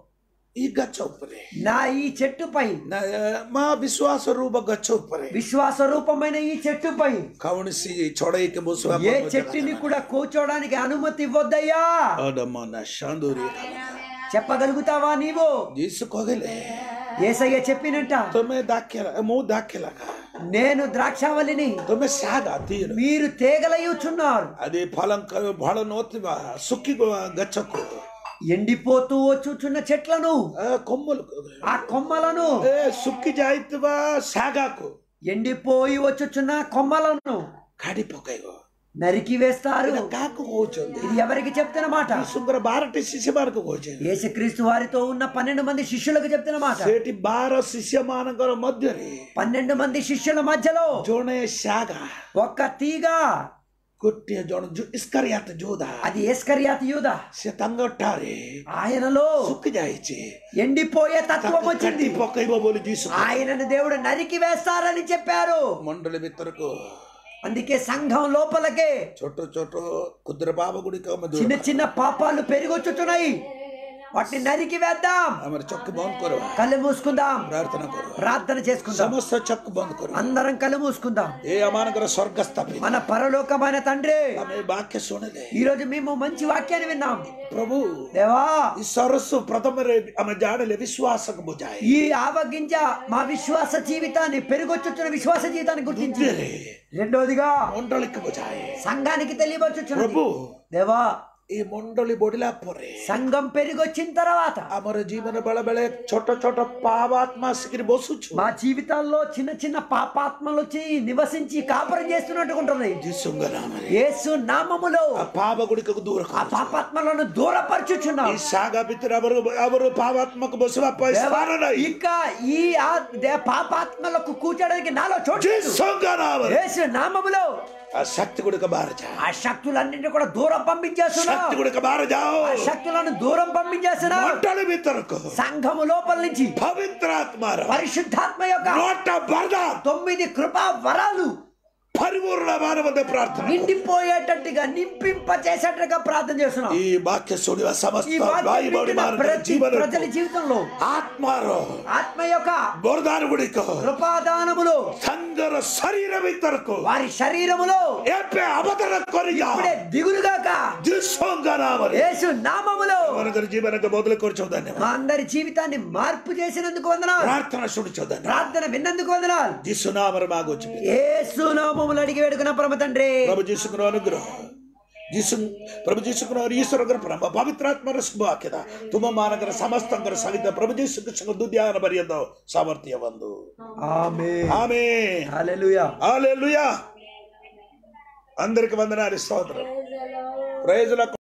ఈ గచ్చ ଉପରେ నా ఈ చెట్టుపై మా విశ్వాସ రూప గచ్చ ଉପରେ విశ్వాస రూపమైన ఈ చెట్టుపై కౌన్సి చొడైకి బుసువా ఏ చెట్టుని కూడా కూర్చోడానికి అనుమతి ఇవ్వద్దయ్యా అడమన శాందూరి చెప్పగలుగుతావా నీవు యేసు కోగలే యేసయ్య చెప్పినట్ట తమే దాఖ్యల మూ దాఖ్యల నేను ద్రాక్షావళిని తమే సాగా తీరు మీరు తేగలయ్యుచున్నారు అది ఫలం బహಳ నోతివా సుక్కి గచ్చకు ఎండిపోతూ వచ్చుచున్న చెట్లను కొమ్మలు ఆ కొమ్మలను సుక్కి జాయితివా సాగాకు ఎండిపోయి వచ్చుచున్న కొమ్మలను కాడిపోకాయో నరికి వేస్తారు కాకు కూర్చోండి ఇది ఎవరికి చెప్తున్న మాట సుందర బారటి శిష్యమానకు కూర్చోండి యేసుక్రీస్తు వారితో ఉన్న 12 మంది శిష్యులకు చెప్తున్న మాట సేటి 12 శిష్యమానకర మధ్యరే 12 మంది శిష్యుల మధ్యలో జోనే సాగా ఒక్క తీగ కొట్టే జోన ఇస్కరియాత జూదా అది ఇస్కరియాత యూదా శతంగొట్టారే ఆయనలో సుక్కి జాయిచి ఎండిపోయే తత్వం వచ్చింది పొక్కైబో బోలి జీసు ఆయనను దేవుడు నరికి వేస్తారని చెప్పారు మండలి మిత్రకు అందుకే సంఘం లోపలకే చోట చోట కుద్ర బాబ గుడికి చిన్న చిన్న పాపాలు పెరిగొచ్చుతున్నాయి వాటిని నరికి వేద్దాం ఆమె చక్కు బంద్ కరు కళ్ళు మూసుకుందాం ప్రార్థన చేసుకుందాం సమస్త చక్కు బంద్ కరు అందరం కళ్ళు మూసుకుందాం ఏ అమానకర స్వర్గస్థాపి మన పరలోకమైన తండ్రి ఆమె వాక్య సునలే ఈ రోజు మేము మంచి వాక్యాన్ని విన్నాం ప్రభు దేవా ఈ సరస్సు ప్రథమరే ఆమె జాడలే విశ్వాసకు బుజాయి ఈ ఆవగింజ మా విశ్వాస జీవితాన్ని పెరిగొచ్చుతున్న విశ్వాస జీవితాన్ని గుర్తించి రెండోదిగా మండలికి బుజాయి సంఘానికి తెలియవచ్చుచున్నది ప్రభు దేవా ఈ మండలి బొడిలా పోరే సంఘం పెరిగొచ్చిన తర్వాత అమర జీవన బళబళే చోట చోట పాపాత్మ సిగిరి బోసుచు మా జీవితాల్లో చిన్న చిన్న పాపాత్మలు వచ్చి నివసించి కాపురం చేస్తున్నట్టుగా ఉంటుంది యేసు నామములో ఆ పాప గుడికి దూరం ఆ పాపాత్మలను దూరపరచుచున్నాం ఈ సాగా బిత్తిర అవరు పాపాత్మకు బొసువ ఇక ఈ పాపాత్మలకు కూర్చోడానికి నాలో చోటు యేసు నామములో ఆ శక్తి గుడికి బారజా ఆ శక్తులన్నింటినీ కూడా దూరం పంపించేస్తున్నా శక్తి గుడికి బారజాओ ఆ శక్తులను దూరం పంపించేస్తున్నా మండలి మిత్రకు సంఘము లోపల నుంచి పవిత్రాత్మ పరిశుద్ధాత్మ యొక్క నోట బర్ద 9 కృపా వరాలు పరిపూర్ణ మానవద ప్రార్థన నిండిపోయేటట్టుగా నింపింప చేసేటట్టుగా ప్రార్థన చేస్తున్నాం ఈ వాక్య సుడివ సమస్త ప్రజల జీవితంలో ఆత్మ యొక్క బోర్దాన గుడికి కృపాదానములో సంగర శరీర మిత్రకు వారి శరీరములో ఏపే అవతరణ కొరియా ఇప్పుడే దిగులుగాక యేసు నామములో మనకు జీవనకు మొదలు కూర్చోదాన్ని మా అందరి జీవితాన్ని మార్పు చేసినందుకు వందనాలు ప్రార్థన చూడచోదాన్ని ప్రార్థన విన్నందుకు వందనాలు యేసునామమున మాగొచ్చు యేసు నామములో అడిగి వేడుకున్న పరమ తండ్రి ప్రభు యేసుకు అనుగ్రహం प्रभु जीशु ईश्वर पवित्रात्म शुभाक्यता तुम मानकर समस्तर सहित प्रभु जीशु कृष्ण दुद्यान पर्यंत सामर्थ्य बंधु आमेन आमेन हालेलुया हालेलुया अंदर के वंदनालु स्तोत्रम प्रेज